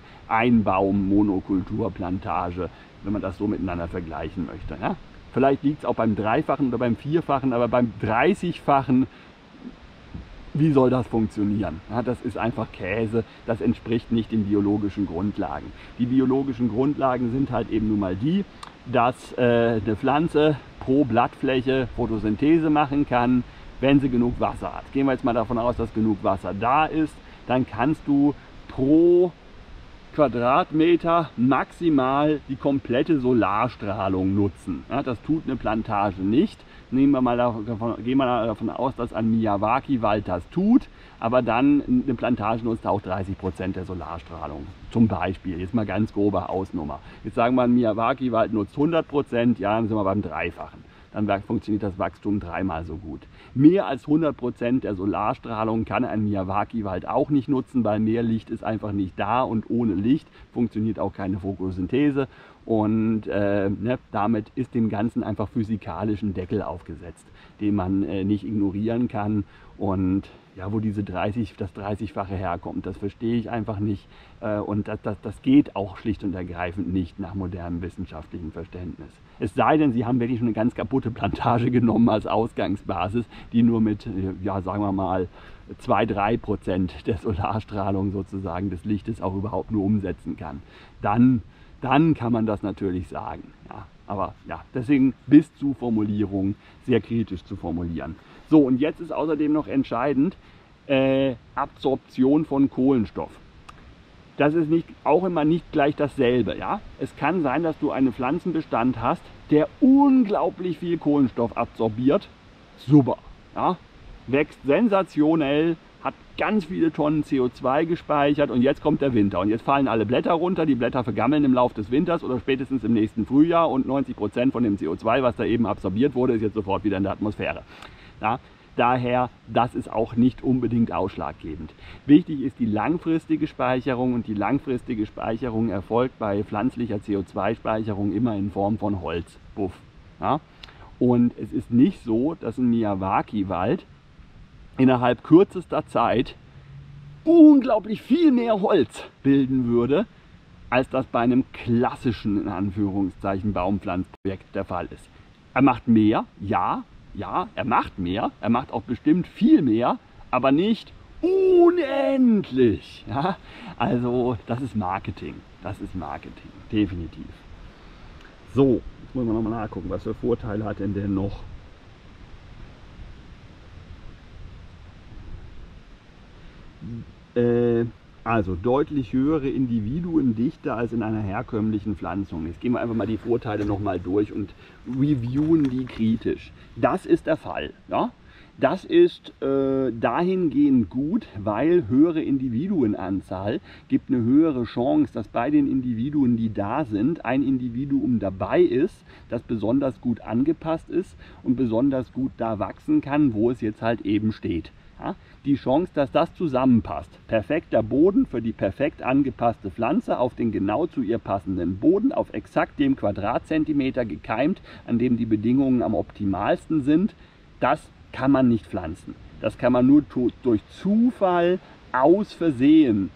Einbaum-Monokulturplantage, wenn man das so miteinander vergleichen möchte. Ja? Vielleicht liegt es auch beim Dreifachen oder beim Vierfachen, aber beim dreißigfachen, wie soll das funktionieren? Ja, das ist einfach Käse, das entspricht nicht den biologischen Grundlagen. Die biologischen Grundlagen sind halt eben nun mal die, dass äh, eine Pflanze pro Blattfläche Photosynthese machen kann, wenn sie genug Wasser hat. Gehen wir jetzt mal davon aus, dass genug Wasser da ist, dann kannst du pro Quadratmeter maximal die komplette Solarstrahlung nutzen. Ja, das tut eine Plantage nicht. Nehmen wir mal davon, gehen wir mal davon aus, dass ein Miyawaki-Wald das tut, aber dann eine Plantage nutzt auch dreißig Prozent der Solarstrahlung. Zum Beispiel, jetzt mal ganz grobe Hausnummer. Jetzt sagen wir, ein Miyawaki-Wald nutzt hundert Prozent, ja, dann sind wir beim Dreifachen. Dann funktioniert das Wachstum dreimal so gut. Mehr als hundert Prozent der Solarstrahlung kann ein Miyawaki-Wald auch nicht nutzen, weil mehr Licht ist einfach nicht da und ohne Licht funktioniert auch keine Photosynthese. Und äh, ne, damit ist dem Ganzen einfach physikalisch ein Deckel aufgesetzt, den man äh, nicht ignorieren kann. Und ja, wo diese dreißig, das dreißigfache herkommt, das verstehe ich einfach nicht. Äh, und das, das, das geht auch schlicht und ergreifend nicht nach modernem wissenschaftlichem Verständnis. Es sei denn, Sie haben wirklich schon eine ganz kaputte Plantage genommen als Ausgangsbasis, die nur mit, ja, sagen wir mal, zwei bis drei Prozent der Solarstrahlung sozusagen des Lichtes auch überhaupt nur umsetzen kann. Dann Dann kann man das natürlich sagen. Ja, aber ja, deswegen bis zu Formulierung sehr kritisch zu formulieren. So, und jetzt ist außerdem noch entscheidend, äh, Absorption von Kohlenstoff. Das ist nicht, auch immer nicht gleich dasselbe. Ja? Es kann sein, dass du einen Pflanzenbestand hast, der unglaublich viel Kohlenstoff absorbiert. Super. Ja? Wächst sensationell, hat ganz viele Tonnen C O zwei gespeichert und jetzt kommt der Winter und jetzt fallen alle Blätter runter, die Blätter vergammeln im Laufe des Winters oder spätestens im nächsten Frühjahr und neunzig Prozent von dem C O zwei, was da eben absorbiert wurde, ist jetzt sofort wieder in der Atmosphäre. Ja, daher, das ist auch nicht unbedingt ausschlaggebend. Wichtig ist die langfristige Speicherung und die langfristige Speicherung erfolgt bei pflanzlicher C O zwei Speicherung immer in Form von Holz. Buff. Ja? Und es ist nicht so, dass ein Miyawaki-Wald innerhalb kürzester Zeit unglaublich viel mehr Holz bilden würde, als das bei einem klassischen, in Anführungszeichen, Baumpflanzprojekt der Fall ist. Er macht mehr, ja, ja, er macht mehr, er macht auch bestimmt viel mehr, aber nicht unendlich. Ja? Also das ist Marketing, das ist Marketing, definitiv. So, jetzt muss man nochmal nachgucken, was für Vorteile hat denn der noch? Also deutlich höhere Individuendichte als in einer herkömmlichen Pflanzung. Jetzt gehen wir einfach mal die Vorteile nochmal durch und reviewen die kritisch. Das ist der Fall. Ja? Das ist äh, dahingehend gut, weil höhere Individuenanzahl gibt eine höhere Chance, dass bei den Individuen, die da sind, ein Individuum dabei ist, das besonders gut angepasst ist und besonders gut da wachsen kann, wo es jetzt halt eben steht. Ja, die Chance, dass das zusammenpasst. Perfekter Boden für die perfekt angepasste Pflanze auf den genau zu ihr passenden Boden, auf exakt dem Quadratzentimeter gekeimt, an dem die Bedingungen am optimalsten sind, das kann man nicht pflanzen. Das kann man nur durch Zufall, aus Versehen,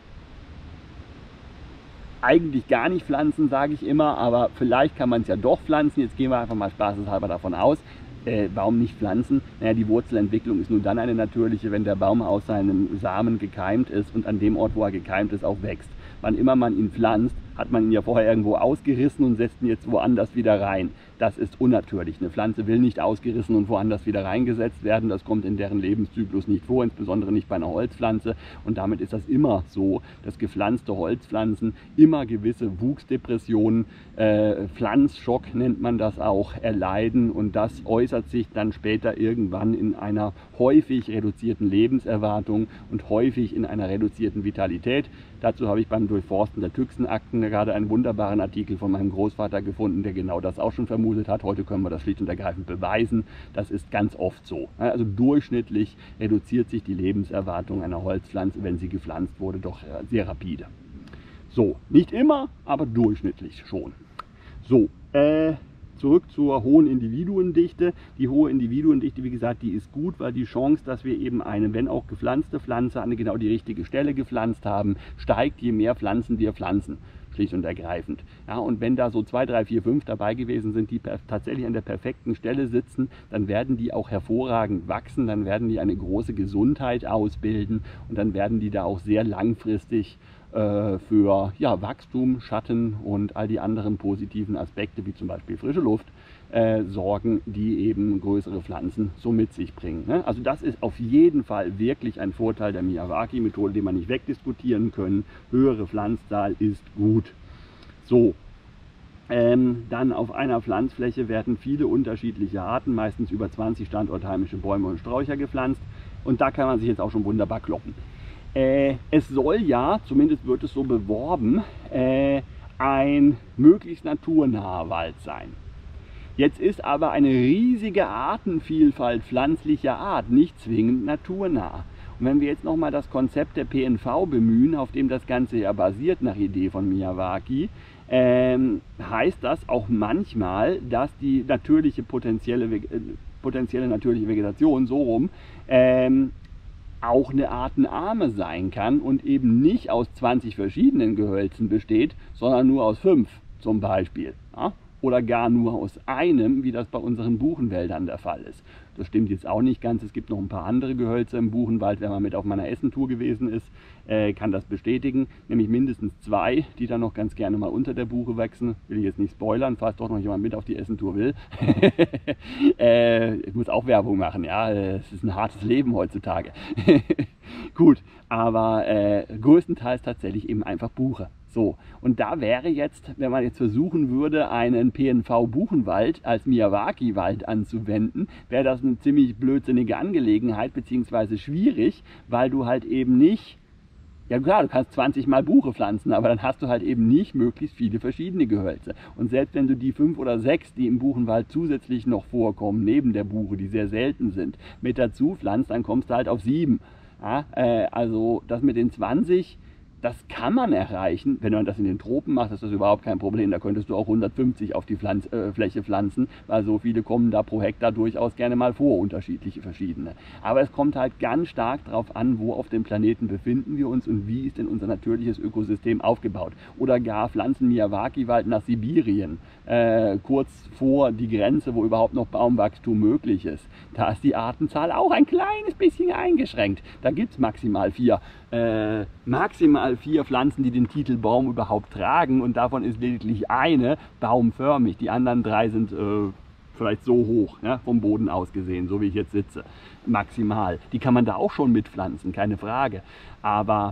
eigentlich gar nicht pflanzen, sage ich immer, aber vielleicht kann man es ja doch pflanzen. Jetzt gehen wir einfach mal spaßeshalber davon aus. Äh, warum nicht pflanzen? Naja, die Wurzelentwicklung ist nur dann eine natürliche, wenn der Baum aus seinem Samen gekeimt ist und an dem Ort, wo er gekeimt ist, auch wächst. Wann immer man ihn pflanzt, hat man ihn ja vorher irgendwo ausgerissen und setzt ihn jetzt woanders wieder rein. Das ist unnatürlich. Eine Pflanze will nicht ausgerissen und woanders wieder reingesetzt werden. Das kommt in deren Lebenszyklus nicht vor, insbesondere nicht bei einer Holzpflanze. Und damit ist das immer so, dass gepflanzte Holzpflanzen immer gewisse Wuchsdepressionen, äh, Pflanzschock nennt man das auch, erleiden. Und das äußert sich dann später irgendwann in einer häufig reduzierten Lebenserwartung und häufig in einer reduzierten Vitalität. Dazu habe ich beim Durchforsten der Thyxen-Akten gerade einen wunderbaren Artikel von meinem Großvater gefunden, der genau das auch schon vermutet hat. Heute können wir das schlicht und ergreifend beweisen. Das ist ganz oft so. Also durchschnittlich reduziert sich die Lebenserwartung einer Holzpflanze, wenn sie gepflanzt wurde, doch sehr rapide. So, nicht immer, aber durchschnittlich schon. So, äh, zurück zur hohen Individuendichte. Die hohe Individuendichte, wie gesagt, die ist gut, weil die Chance, dass wir eben eine, wenn auch gepflanzte Pflanze, an genau die richtige Stelle gepflanzt haben, steigt, je mehr Pflanzen wir pflanzen. Schlicht und ergreifend. Ja, und wenn da so zwei, drei, vier, fünf dabei gewesen sind, die tatsächlich an der perfekten Stelle sitzen, dann werden die auch hervorragend wachsen, dann werden die eine große Gesundheit ausbilden und dann werden die da auch sehr langfristig äh, für ja, Wachstum, Schatten und all die anderen positiven Aspekte, wie zum Beispiel frische Luft, äh, sorgen, die eben größere Pflanzen so mit sich bringen. Ne? Also das ist auf jeden Fall wirklich ein Vorteil der Miyawaki-Methode, den man nicht wegdiskutieren können. Höhere Pflanzzahl ist gut. So, ähm, dann auf einer Pflanzfläche werden viele unterschiedliche Arten, meistens über zwanzig standortheimische Bäume und Sträucher gepflanzt. Und da kann man sich jetzt auch schon wunderbar kloppen. Äh, es soll ja, zumindest wird es so beworben, äh, ein möglichst naturnaher Wald sein. Jetzt ist aber eine riesige Artenvielfalt pflanzlicher Art nicht zwingend naturnah. Und wenn wir jetzt nochmal das Konzept der P N V bemühen, auf dem das Ganze ja basiert nach Idee von Miyawaki, ähm, heißt das auch manchmal, dass die natürliche potenzielle, äh, potenzielle natürliche Vegetation so rum ähm, auch eine artenarme sein kann und eben nicht aus zwanzig verschiedenen Gehölzen besteht, sondern nur aus fünf zum Beispiel. Ja? Oder gar nur aus einem, wie das bei unseren Buchenwäldern der Fall ist. Das stimmt jetzt auch nicht ganz. Es gibt noch ein paar andere Gehölze im Buchenwald. Wer mal mit auf meiner Essentour gewesen ist, äh, kann das bestätigen. Nämlich mindestens zwei, die dann noch ganz gerne mal unter der Buche wachsen. Will ich jetzt nicht spoilern, falls doch noch jemand mit auf die Essentour will. äh, ich muss auch Werbung machen, ja. Es ist ein hartes Leben heutzutage. Gut, aber äh, größtenteils tatsächlich eben einfach Buche. So, und da wäre jetzt, wenn man jetzt versuchen würde, einen P N V-Buchenwald als Miyawaki-Wald anzuwenden, wäre das eine ziemlich blödsinnige Angelegenheit, beziehungsweise schwierig, weil du halt eben nicht, ja klar, du kannst zwanzig Mal Buche pflanzen, aber dann hast du halt eben nicht möglichst viele verschiedene Gehölze. Und selbst wenn du die fünf oder sechs, die im Buchenwald zusätzlich noch vorkommen, neben der Buche, die sehr selten sind, mit dazu pflanzt, dann kommst du halt auf sieben. Ja, äh, also das mit den zwanzig, das kann man erreichen, wenn man das in den Tropen macht, ist das überhaupt kein Problem. Da könntest du auch hundertfünfzig auf die Pflanz, äh, Fläche pflanzen, weil so viele kommen da pro Hektar durchaus gerne mal vor, unterschiedliche verschiedene. Aber es kommt halt ganz stark darauf an, wo auf dem Planeten befinden wir uns und wie ist denn unser natürliches Ökosystem aufgebaut. Oder gar pflanzen Miyawaki-Wald nach Sibirien, äh, kurz vor die Grenze, wo überhaupt noch Baumwachstum möglich ist. Da ist die Artenzahl auch ein kleines bisschen eingeschränkt. Da gibt es maximal vier. Äh, maximal vier Pflanzen, die den Titel Baum überhaupt tragen, und davon ist lediglich eine baumförmig. Die anderen drei sind äh, vielleicht so hoch, ja, vom Boden aus gesehen, so wie ich jetzt sitze. Maximal. Die kann man da auch schon mitpflanzen, keine Frage. Aber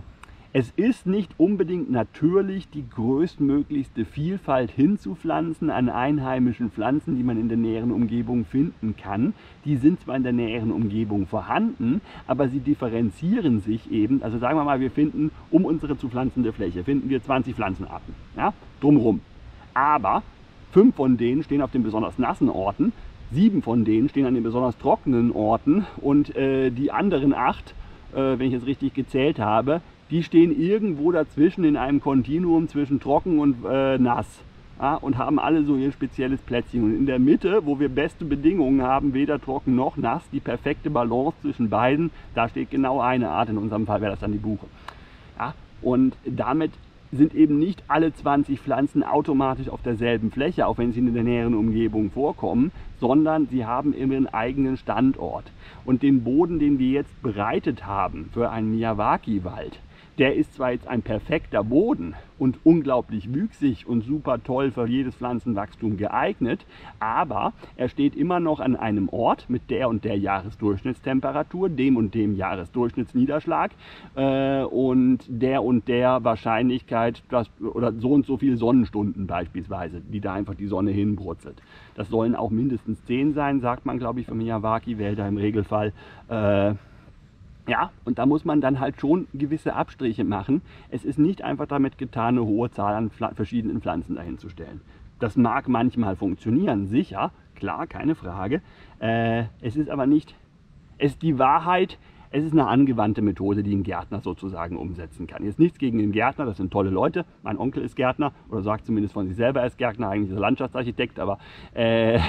Es ist nicht unbedingt natürlich, die größtmöglichste Vielfalt hinzupflanzen an einheimischen Pflanzen, die man in der näheren Umgebung finden kann. Die sind zwar in der näheren Umgebung vorhanden, aber sie differenzieren sich eben. Also sagen wir mal, wir finden um unsere zu pflanzende Fläche, finden wir zwanzig Pflanzenarten, ja, drumherum. Aber fünf von denen stehen auf den besonders nassen Orten, sieben von denen stehen an den besonders trockenen Orten und äh, die anderen acht, äh, wenn ich es richtig gezählt habe, die stehen irgendwo dazwischen in einem Kontinuum zwischen trocken und äh, nass, ja, und haben alle so ihr spezielles Plätzchen. Und in der Mitte, wo wir beste Bedingungen haben, weder trocken noch nass, die perfekte Balance zwischen beiden, da steht genau eine Art, in unserem Fall wäre das dann die Buche. Ja, und damit sind eben nicht alle zwanzig Pflanzen automatisch auf derselben Fläche, auch wenn sie in der näheren Umgebung vorkommen, sondern sie haben immer einen eigenen Standort. Und den Boden, den wir jetzt bereitet haben für einen Miyawaki-Wald, der ist zwar jetzt ein perfekter Boden und unglaublich wüchsig und super toll für jedes Pflanzenwachstum geeignet, aber er steht immer noch an einem Ort mit der und der Jahresdurchschnittstemperatur, dem und dem Jahresdurchschnittsniederschlag äh, und der und der Wahrscheinlichkeit, dass, oder so und so viele Sonnenstunden beispielsweise, die da einfach die Sonne hinbrutzelt. Das sollen auch mindestens zehn sein, sagt man, glaube ich, für Miyawaki-Wälder im Regelfall. Äh, Ja, und da muss man dann halt schon gewisse Abstriche machen. Es ist nicht einfach damit getan, eine hohe Zahl an Pfl- verschiedenen Pflanzen dahinzustellen. Das mag manchmal funktionieren, sicher, klar, keine Frage. Äh, es ist aber nicht, es ist die Wahrheit, es ist eine angewandte Methode, die ein Gärtner sozusagen umsetzen kann. Jetzt nichts gegen den Gärtner, das sind tolle Leute. Mein Onkel ist Gärtner oder sagt zumindest von sich selber, er ist Gärtner, eigentlich ist er Landschaftsarchitekt, aber äh,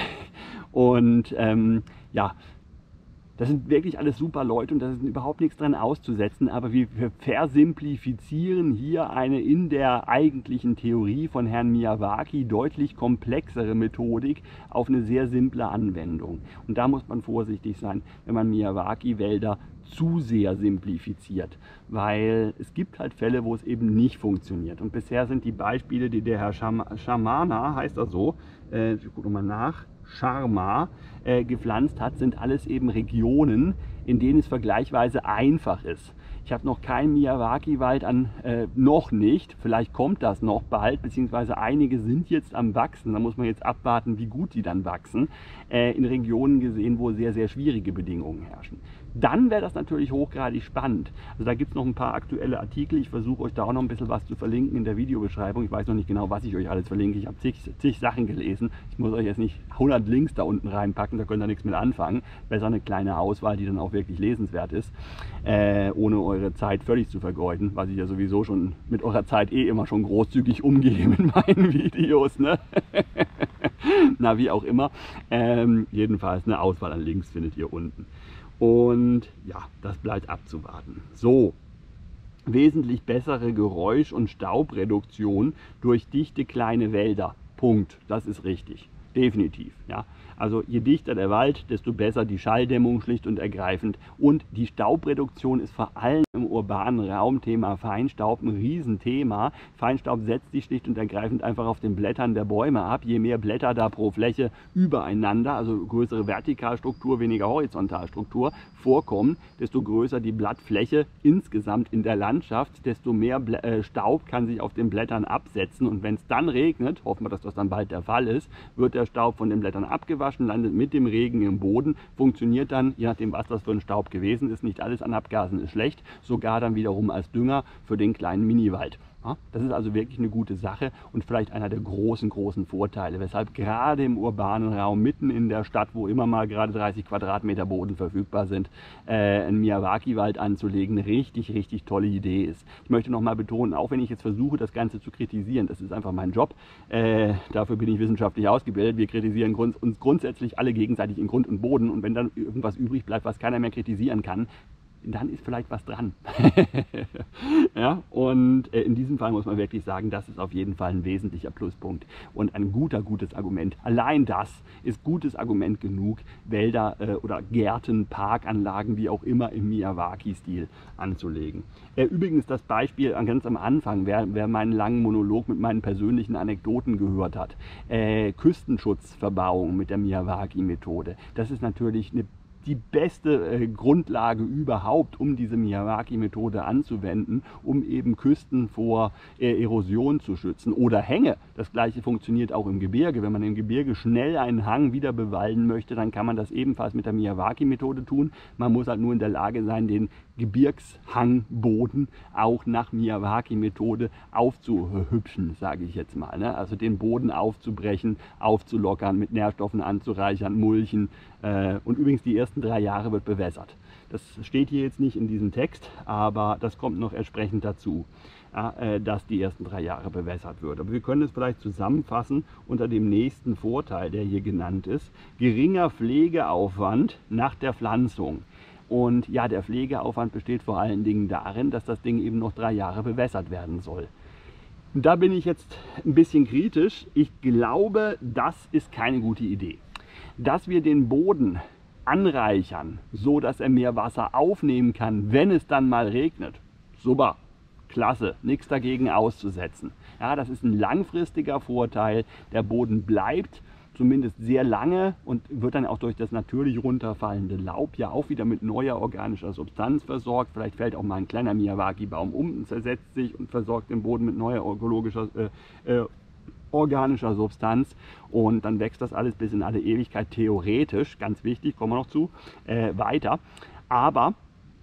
und ähm, ja, das sind wirklich alles super Leute und da ist überhaupt nichts dran auszusetzen, aber wir versimplifizieren hier eine in der eigentlichen Theorie von Herrn Miyawaki deutlich komplexere Methodik auf eine sehr simple Anwendung. Und da muss man vorsichtig sein, wenn man Miyawaki-Wälder zu sehr simplifiziert, weil es gibt halt Fälle, wo es eben nicht funktioniert. Und bisher sind die Beispiele, die der Herr Sharma, heißt er so, äh, ich gucke nochmal nach, Sharma äh, gepflanzt hat, sind alles eben Regionen, in denen es vergleichsweise einfach ist. Ich habe noch keinen Miyawaki-Wald an, äh, noch nicht, vielleicht kommt das noch bald, beziehungsweise einige sind jetzt am Wachsen, da muss man jetzt abwarten, wie gut die dann wachsen, äh, in Regionen gesehen, wo sehr, sehr schwierige Bedingungen herrschen. Dann wäre das natürlich hochgradig spannend. Also da gibt es noch ein paar aktuelle Artikel, ich versuche euch da auch noch ein bisschen was zu verlinken in der Videobeschreibung. Ich weiß noch nicht genau, was ich euch alles verlinke, ich habe zig, zig Sachen gelesen. Ich muss euch jetzt nicht hundert Links da unten reinpacken, da könnt ihr nichts mit anfangen. Besser eine kleine Auswahl, die dann auch wirklich lesenswert ist, äh, ohne eure Zeit völlig zu vergeuden, was ich ja sowieso schon mit eurer Zeit eh immer schon großzügig umgehe mit meinen Videos, ne? Na, wie auch immer. Ähm, jedenfalls eine Auswahl an Links findet ihr unten. Und ja, das bleibt abzuwarten. So, wesentlich bessere Geräusch- und Staubreduktion durch dichte kleine Wälder. Punkt. Das ist richtig. Definitiv. Ja. Also je dichter der Wald, desto besser die Schalldämmung schlicht und ergreifend. Und die Staubreduktion ist vor allem im urbanen Raum, Thema Feinstaub, ein Riesenthema. Feinstaub setzt sich schlicht und ergreifend einfach auf den Blättern der Bäume ab. Je mehr Blätter da pro Fläche übereinander, also größere Vertikalstruktur, weniger Horizontalstruktur vorkommen, desto größer die Blattfläche insgesamt in der Landschaft, desto mehr Blä äh, Staub kann sich auf den Blättern absetzen. Und wenn es dann regnet, hoffen wir, dass das dann bald der Fall ist, wird der Staub von den Blättern abgewaschen, landet mit dem Regen im Boden, funktioniert dann, je nachdem was das für ein Staub gewesen ist, nicht alles an Abgasen ist schlecht, sogar dann wiederum als Dünger für den kleinen Miniwald. Ja, das ist also wirklich eine gute Sache und vielleicht einer der großen, großen Vorteile, weshalb gerade im urbanen Raum, mitten in der Stadt, wo immer mal gerade dreißig Quadratmeter Boden verfügbar sind, äh, einen Miyawaki-Wald anzulegen, eine richtig, richtig tolle Idee ist. Ich möchte nochmal betonen, auch wenn ich jetzt versuche, das Ganze zu kritisieren, das ist einfach mein Job, äh, dafür bin ich wissenschaftlich ausgebildet, wir kritisieren grund uns grundsätzlich alle gegenseitig in Grund und Boden und wenn dann irgendwas übrig bleibt, was keiner mehr kritisieren kann, dann ist vielleicht was dran. Ja, und äh, in diesem Fall muss man wirklich sagen, das ist auf jeden Fall ein wesentlicher Pluspunkt und ein guter, gutes Argument. Allein das ist gutes Argument genug, Wälder äh, oder Gärten, Parkanlagen, wie auch immer im Miyawaki-Stil anzulegen. Äh, übrigens das Beispiel ganz am Anfang, wer, wer meinen langen Monolog mit meinen persönlichen Anekdoten gehört hat, äh, Küstenschutzverbauung mit der Miyawaki-Methode, das ist natürlich eine die beste äh, Grundlage überhaupt, um diese Miyawaki-Methode anzuwenden, um eben Küsten vor äh, Erosion zu schützen. Oder Hänge. Das gleiche funktioniert auch im Gebirge. Wenn man im Gebirge schnell einen Hang wieder bewalden möchte, dann kann man das ebenfalls mit der Miyawaki-Methode tun. Man muss halt nur in der Lage sein, den Gebirgshangboden auch nach Miyawaki-Methode aufzuhübschen, sage ich jetzt mal. Ne? Also den Boden aufzubrechen, aufzulockern, mit Nährstoffen anzureichern, mulchen. Äh, und übrigens die ersten drei Jahre wird bewässert. Das steht hier jetzt nicht in diesem Text, aber das kommt noch entsprechend dazu, ja, äh, dass die ersten drei Jahre bewässert wird. Aber wir können es vielleicht zusammenfassen unter dem nächsten Vorteil, der hier genannt ist: geringer Pflegeaufwand nach der Pflanzung. Und ja, der Pflegeaufwand besteht vor allen Dingen darin, dass das Ding eben noch drei Jahre bewässert werden soll. Und da bin ich jetzt ein bisschen kritisch. Ich glaube, das ist keine gute Idee. Dass wir den Boden anreichern, so dass er mehr Wasser aufnehmen kann, wenn es dann mal regnet, super, klasse, nichts dagegen auszusetzen. Ja, das ist ein langfristiger Vorteil. Der Boden bleibt zumindest sehr lange und wird dann auch durch das natürlich runterfallende Laub ja auch wieder mit neuer organischer Substanz versorgt. Vielleicht fällt auch mal ein kleiner Miyawaki-Baum um und zersetzt sich und versorgt den Boden mit neuer ökologischer, äh, äh, organischer Substanz, und dann wächst das alles bis in alle Ewigkeit, theoretisch, ganz wichtig, kommen wir noch zu, äh, weiter. Aber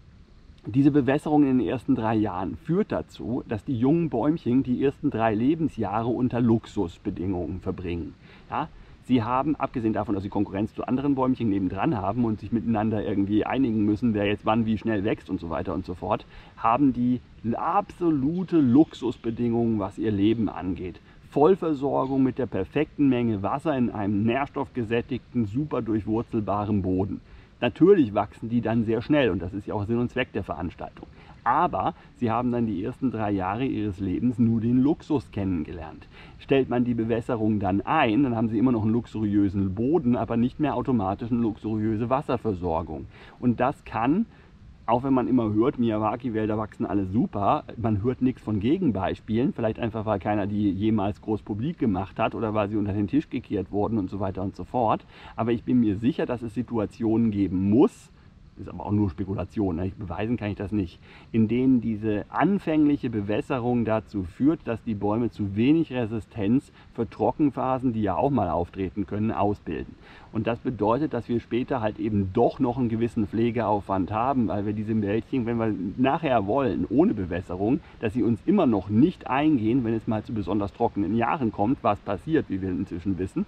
diese Bewässerung in den ersten drei Jahren führt dazu, dass die jungen Bäumchen die ersten drei Lebensjahre unter Luxusbedingungen verbringen. Ja? Sie haben, abgesehen davon, dass sie Konkurrenz zu anderen Bäumchen nebendran haben und sich miteinander irgendwie einigen müssen, wer jetzt wann wie schnell wächst und so weiter und so fort, haben die absolute Luxusbedingungen, was ihr Leben angeht. Vollversorgung mit der perfekten Menge Wasser in einem nährstoffgesättigten, super durchwurzelbaren Boden. Natürlich wachsen die dann sehr schnell und das ist ja auch Sinn und Zweck der Veranstaltung. Aber sie haben dann die ersten drei Jahre ihres Lebens nur den Luxus kennengelernt. Stellt man die Bewässerung dann ein, dann haben sie immer noch einen luxuriösen Boden, aber nicht mehr automatisch eine luxuriöse Wasserversorgung. Und das kann, auch wenn man immer hört, Miyawaki-Wälder wachsen alle super, man hört nichts von Gegenbeispielen, vielleicht einfach, weil keiner die jemals groß publik gemacht hat oder weil sie unter den Tisch gekehrt wurden und so weiter und so fort. Aber ich bin mir sicher, dass es Situationen geben muss, ist aber auch nur Spekulation, ne? Beweisen kann ich das nicht, in denen diese anfängliche Bewässerung dazu führt, dass die Bäume zu wenig Resistenz für Trockenphasen, die ja auch mal auftreten können, ausbilden. Und das bedeutet, dass wir später halt eben doch noch einen gewissen Pflegeaufwand haben, weil wir diese Wäldchen, wenn wir nachher wollen, ohne Bewässerung, dass sie uns immer noch nicht eingehen, wenn es mal zu besonders trockenen Jahren kommt, was passiert, wie wir inzwischen wissen,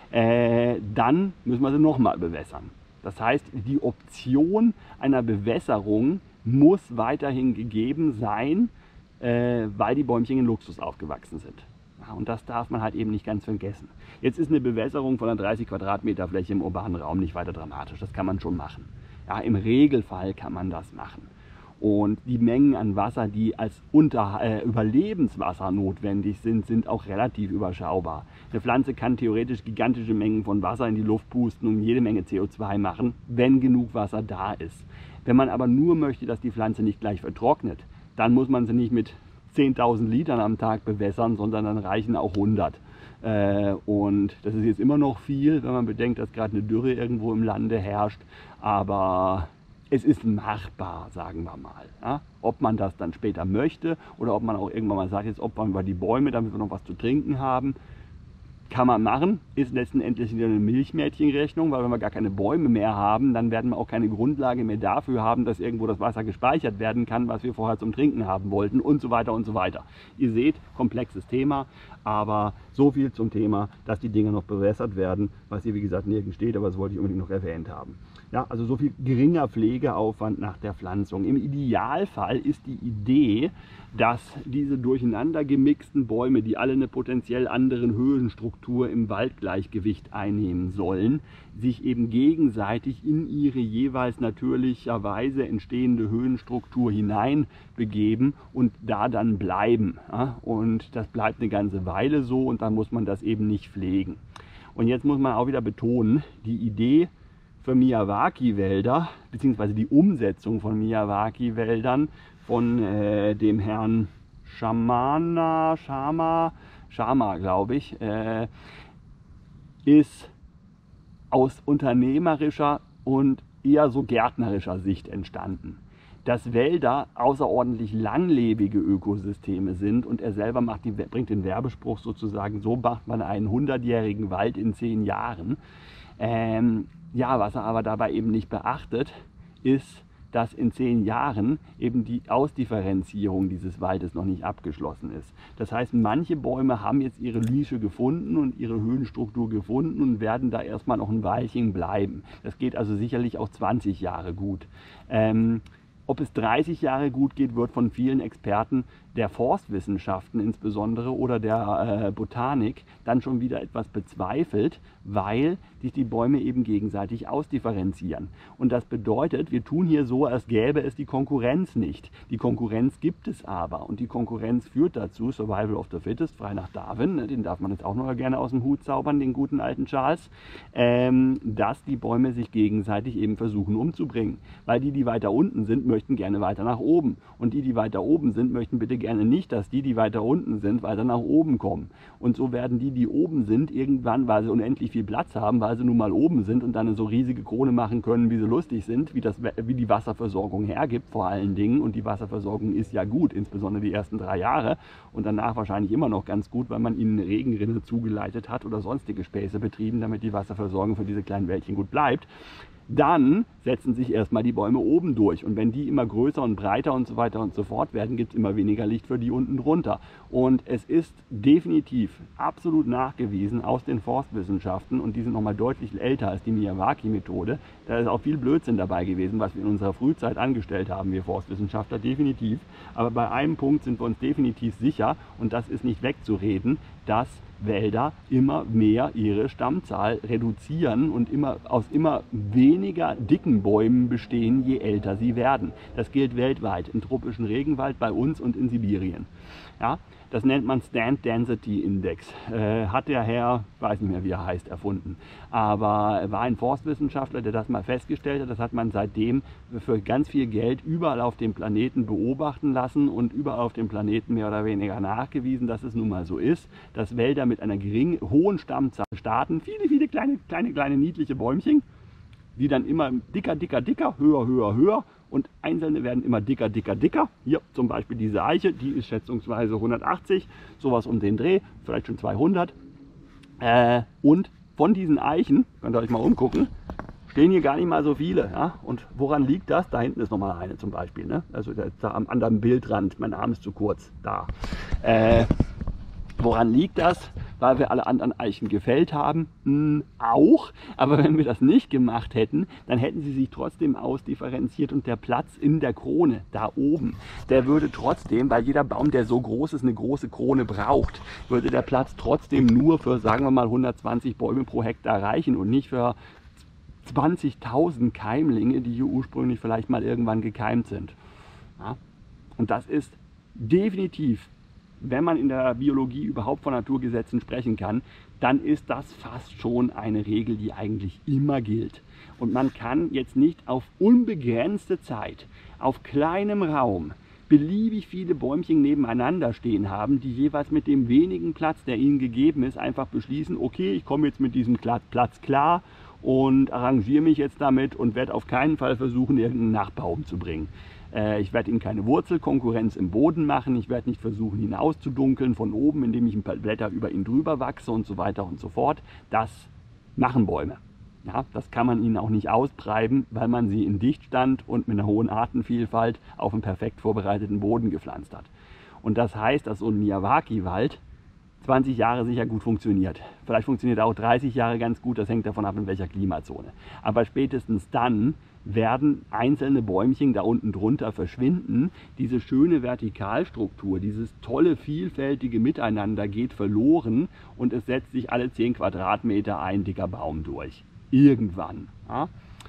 äh, dann müssen wir sie nochmal bewässern. Das heißt, die Option einer Bewässerung muss weiterhin gegeben sein, äh, weil die Bäumchen in Luxus aufgewachsen sind. Ja, und das darf man halt eben nicht ganz vergessen. Jetzt ist eine Bewässerung von einer dreißig Quadratmeter Fläche im urbanen Raum nicht weiter dramatisch. Das kann man schon machen. Ja, im Regelfall kann man das machen. Und die Mengen an Wasser, die als Unter äh, Überlebenswasser notwendig sind, sind auch relativ überschaubar. Eine Pflanze kann theoretisch gigantische Mengen von Wasser in die Luft pusten und jede Menge C O zwei machen, wenn genug Wasser da ist. Wenn man aber nur möchte, dass die Pflanze nicht gleich vertrocknet, dann muss man sie nicht mit zehntausend Litern am Tag bewässern, sondern dann reichen auch hundert. Äh, und das ist jetzt immer noch viel, wenn man bedenkt, dass gerade eine Dürre irgendwo im Lande herrscht, aber es ist machbar, sagen wir mal. Ja? Ob man das dann später möchte oder ob man auch irgendwann mal sagt, jetzt opfern wir die Bäume, damit wir noch was zu trinken haben, kann man machen, ist letztendlich wieder eine Milchmädchenrechnung, weil wenn wir gar keine Bäume mehr haben, dann werden wir auch keine Grundlage mehr dafür haben, dass irgendwo das Wasser gespeichert werden kann, was wir vorher zum Trinken haben wollten und so weiter und so weiter. Ihr seht, komplexes Thema, aber so viel zum Thema, dass die Dinger noch bewässert werden, was hier wie gesagt nirgends steht, aber das wollte ich unbedingt noch erwähnt haben. Ja, also so viel geringer Pflegeaufwand nach der Pflanzung. Im Idealfall ist die Idee, dass diese durcheinander gemixten Bäume, die alle eine potenziell andere Höhenstruktur im Waldgleichgewicht einnehmen sollen, sich eben gegenseitig in ihre jeweils natürlicherweise entstehende Höhenstruktur hineinbegeben und da dann bleiben. Ja? Und das bleibt eine ganze Weile so und dann muss man das eben nicht pflegen. Und jetzt muss man auch wieder betonen, die Idee für Miyawaki-Wälder, beziehungsweise die Umsetzung von Miyawaki-Wäldern von äh, dem Herrn Shamana, Shama, Shama, glaube ich, äh, ist aus unternehmerischer und eher so gärtnerischer Sicht entstanden. Dass Wälder außerordentlich langlebige Ökosysteme sind und er selber macht die, bringt den Werbespruch sozusagen, so macht man einen hundertjährigen Wald in zehn Jahren. Ähm, ja, was er aber dabei eben nicht beachtet, ist, dass in zehn Jahren eben die Ausdifferenzierung dieses Waldes noch nicht abgeschlossen ist. Das heißt, manche Bäume haben jetzt ihre Nische gefunden und ihre Höhenstruktur gefunden und werden da erstmal noch ein Weilchen bleiben. Das geht also sicherlich auch zwanzig Jahre gut. Ähm, Ob es dreißig Jahre gut geht, wird von vielen Experten der Forstwissenschaften insbesondere oder der äh, Botanik dann schon wieder etwas bezweifelt, weil sich die Bäume eben gegenseitig ausdifferenzieren. Und das bedeutet, wir tun hier so, als gäbe es die Konkurrenz nicht. Die Konkurrenz gibt es aber und die Konkurrenz führt dazu, Survival of the Fittest, frei nach Darwin, ne, den darf man jetzt auch noch gerne aus dem Hut zaubern, den guten alten Charles, ähm, dass die Bäume sich gegenseitig eben versuchen umzubringen. Weil die, die weiter unten sind, möchten gerne weiter nach oben und die, die weiter oben sind, möchten bitte gerne nicht, dass die, die weiter unten sind, weiter nach oben kommen. Und so werden die, die oben sind, irgendwann, weil sie unendlich viel Platz haben, weil sie nun mal oben sind und dann eine so riesige Krone machen können, wie sie lustig sind, wie, das, wie die Wasserversorgung hergibt vor allen Dingen. Und die Wasserversorgung ist ja gut, insbesondere die ersten drei Jahre und danach wahrscheinlich immer noch ganz gut, weil man ihnen eine Regenrinne zugeleitet hat oder sonstige Späße betrieben, damit die Wasserversorgung für diese kleinen Wäldchen gut bleibt. Dann setzen sich erstmal die Bäume oben durch und wenn die immer größer und breiter und so weiter und so fort werden, gibt es immer weniger Licht für die unten drunter. Und es ist definitiv absolut nachgewiesen aus den Forstwissenschaften und die sind nochmal deutlich älter als die Miyawaki-Methode. Da ist auch viel Blödsinn dabei gewesen, was wir in unserer Frühzeit angestellt haben, wir Forstwissenschaftler, definitiv. Aber bei einem Punkt sind wir uns definitiv sicher und das ist nicht wegzureden, dass Wälder immer mehr ihre Stammzahl reduzieren und immer aus immer weniger dicken Bäumen bestehen, je älter sie werden. Das gilt weltweit, im tropischen Regenwald, bei uns und in Sibirien. Ja, das nennt man Stand Density Index. Äh, hat der Herr, weiß nicht mehr wie er heißt, erfunden. Aber er war ein Forstwissenschaftler, der das mal festgestellt hat. Das hat man seitdem für ganz viel Geld überall auf dem Planeten beobachten lassen und überall auf dem Planeten mehr oder weniger nachgewiesen, dass es nun mal so ist, dass Wälder mit einer geringen, hohen Stammzahl starten. Viele, viele kleine, kleine, kleine niedliche Bäumchen, die dann immer dicker, dicker, dicker, höher, höher, höher und einzelne werden immer dicker, dicker, dicker. Hier zum Beispiel diese Eiche, die ist schätzungsweise hundertachtzig, sowas um den Dreh, vielleicht schon zweihundert. Äh, und von diesen Eichen, könnt ihr euch mal umgucken, stehen hier gar nicht mal so viele. Ja? Und woran liegt das? Da hinten ist nochmal eine zum Beispiel. Ne? Also da, da am anderen Bildrand, mein Arm ist zu kurz, da. Äh, Woran liegt das? Weil wir alle anderen Eichen gefällt haben? Hm, auch. Aber wenn wir das nicht gemacht hätten, dann hätten sie sich trotzdem ausdifferenziert und der Platz in der Krone, da oben, der würde trotzdem, weil jeder Baum, der so groß ist, eine große Krone braucht, würde der Platz trotzdem nur für, sagen wir mal, hundertzwanzig Bäume pro Hektar reichen und nicht für zwanzigtausend Keimlinge, die hier ursprünglich vielleicht mal irgendwann gekeimt sind. Ja? Und das ist definitiv, wenn man in der Biologie überhaupt von Naturgesetzen sprechen kann, dann ist das fast schon eine Regel, die eigentlich immer gilt. Und man kann jetzt nicht auf unbegrenzte Zeit, auf kleinem Raum, beliebig viele Bäumchen nebeneinander stehen haben, die jeweils mit dem wenigen Platz, der ihnen gegeben ist, einfach beschließen, okay, ich komme jetzt mit diesem Platz klar und arrangiere mich jetzt damit und werde auf keinen Fall versuchen, irgendeinen Nachbaum zu bringen. Ich werde ihm keine Wurzelkonkurrenz im Boden machen, ich werde nicht versuchen, ihn auszudunkeln von oben, indem ich ein paar Blätter über ihn drüber wachse und so weiter und so fort. Das machen Bäume. Ja, das kann man ihnen auch nicht austreiben, weil man sie in Dichtstand und mit einer hohen Artenvielfalt auf einen perfekt vorbereiteten Boden gepflanzt hat. Und das heißt, dass so ein Miyawaki-Wald zwanzig Jahre sicher gut funktioniert. Vielleicht funktioniert er auch dreißig Jahre ganz gut, das hängt davon ab, in welcher Klimazone. Aber spätestens dann werden einzelne Bäumchen da unten drunter verschwinden. Diese schöne Vertikalstruktur, dieses tolle, vielfältige Miteinander geht verloren und es setzt sich alle zehn Quadratmeter ein dicker Baum durch. Irgendwann. Ja?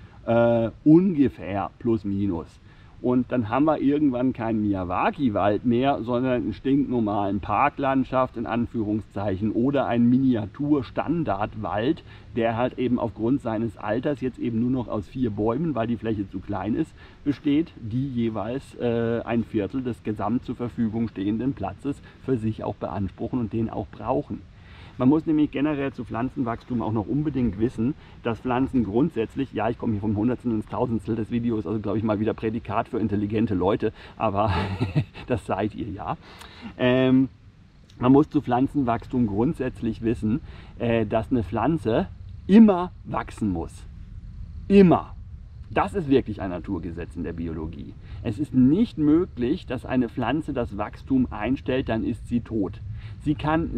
Äh, ungefähr plus minus. Und dann haben wir irgendwann keinen Miyawaki-Wald mehr, sondern einen stinknormalen Parklandschaft in Anführungszeichen oder einen Miniatur-Standardwald, der halt eben aufgrund seines Alters jetzt eben nur noch aus vier Bäumen, weil die Fläche zu klein ist, besteht, die jeweils äh, ein Viertel des gesamt zur Verfügung stehenden Platzes für sich auch beanspruchen und den auch brauchen. Man muss nämlich generell zu Pflanzenwachstum auch noch unbedingt wissen, dass Pflanzen grundsätzlich, ja, ich komme hier vom Hundertstel ins Tausendstel des Videos, also glaube ich mal wieder Prädikat für intelligente Leute, aber das seid ihr ja. Ähm, man muss zu Pflanzenwachstum grundsätzlich wissen, äh, dass eine Pflanze immer wachsen muss. Immer. Das ist wirklich ein Naturgesetz in der Biologie. Es ist nicht möglich, dass eine Pflanze das Wachstum einstellt, dann ist sie tot. Sie kann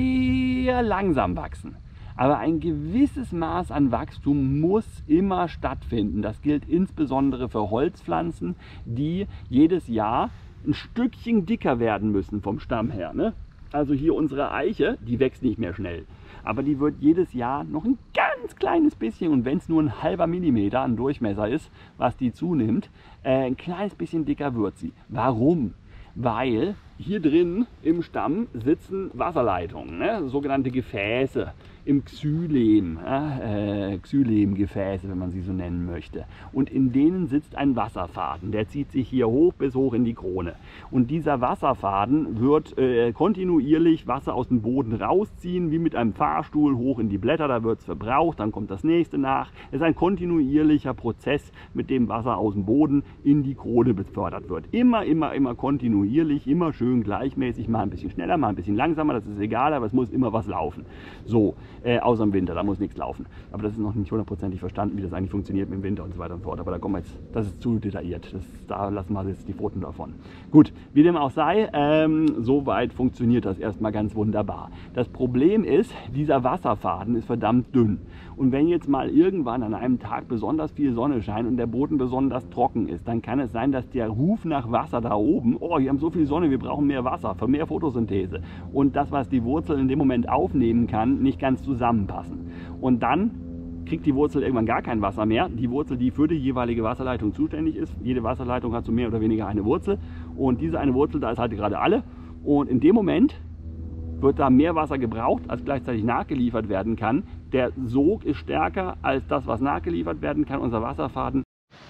sehr langsam wachsen, aber ein gewisses Maß an Wachstum muss immer stattfinden. Das gilt insbesondere für Holzpflanzen, die jedes Jahr ein Stückchen dicker werden müssen vom Stamm her, ne? Also hier unsere Eiche, die wächst nicht mehr schnell. Aber die wird jedes Jahr noch ein ganz kleines bisschen, und wenn es nur ein halber Millimeter an Durchmesser ist, was die zunimmt, äh, ein kleines bisschen dicker wird sie. Warum? Weil hier drin im Stamm sitzen Wasserleitungen, ne? Sogenannte Gefäße im Xylem, äh, Xylemgefäße, wenn man sie so nennen möchte. Und in denen sitzt ein Wasserfaden, der zieht sich hier hoch bis hoch in die Krone. Und dieser Wasserfaden wird äh, kontinuierlich Wasser aus dem Boden rausziehen, wie mit einem Fahrstuhl hoch in die Blätter, da wird es verbraucht, dann kommt das nächste nach. Es ist ein kontinuierlicher Prozess, mit dem Wasser aus dem Boden in die Krone befördert wird. Immer, immer, immer kontinuierlich, immer schön gleichmäßig, mal ein bisschen schneller, mal ein bisschen langsamer, das ist egal, aber es muss immer was laufen. So. Äh, außer im Winter, da muss nichts laufen. Aber das ist noch nicht hundertprozentig verstanden, wie das eigentlich funktioniert mit dem Winter und so weiter und so fort. Aber da kommen wir jetzt, das ist zu detailliert. Das, da lassen wir jetzt die Pfoten davon. Gut, wie dem auch sei, ähm, soweit funktioniert das erstmal ganz wunderbar. Das Problem ist, dieser Wasserfaden ist verdammt dünn. Und wenn jetzt mal irgendwann an einem Tag besonders viel Sonne scheint und der Boden besonders trocken ist, dann kann es sein, dass der Ruf nach Wasser da oben, oh, wir haben so viel Sonne, wir brauchen mehr Wasser für mehr Photosynthese, und das, was die Wurzel in dem Moment aufnehmen kann, nicht ganz zusammenpassen. Und dann kriegt die Wurzel irgendwann gar kein Wasser mehr. Die Wurzel, die für die jeweilige Wasserleitung zuständig ist, jede Wasserleitung hat so mehr oder weniger eine Wurzel, und diese eine Wurzel, da ist halt gerade alle, und in dem Moment wird da mehr Wasser gebraucht, als gleichzeitig nachgeliefert werden kann. Der Sog ist stärker als das, was nachgeliefert werden kann, unser Wasserfaden.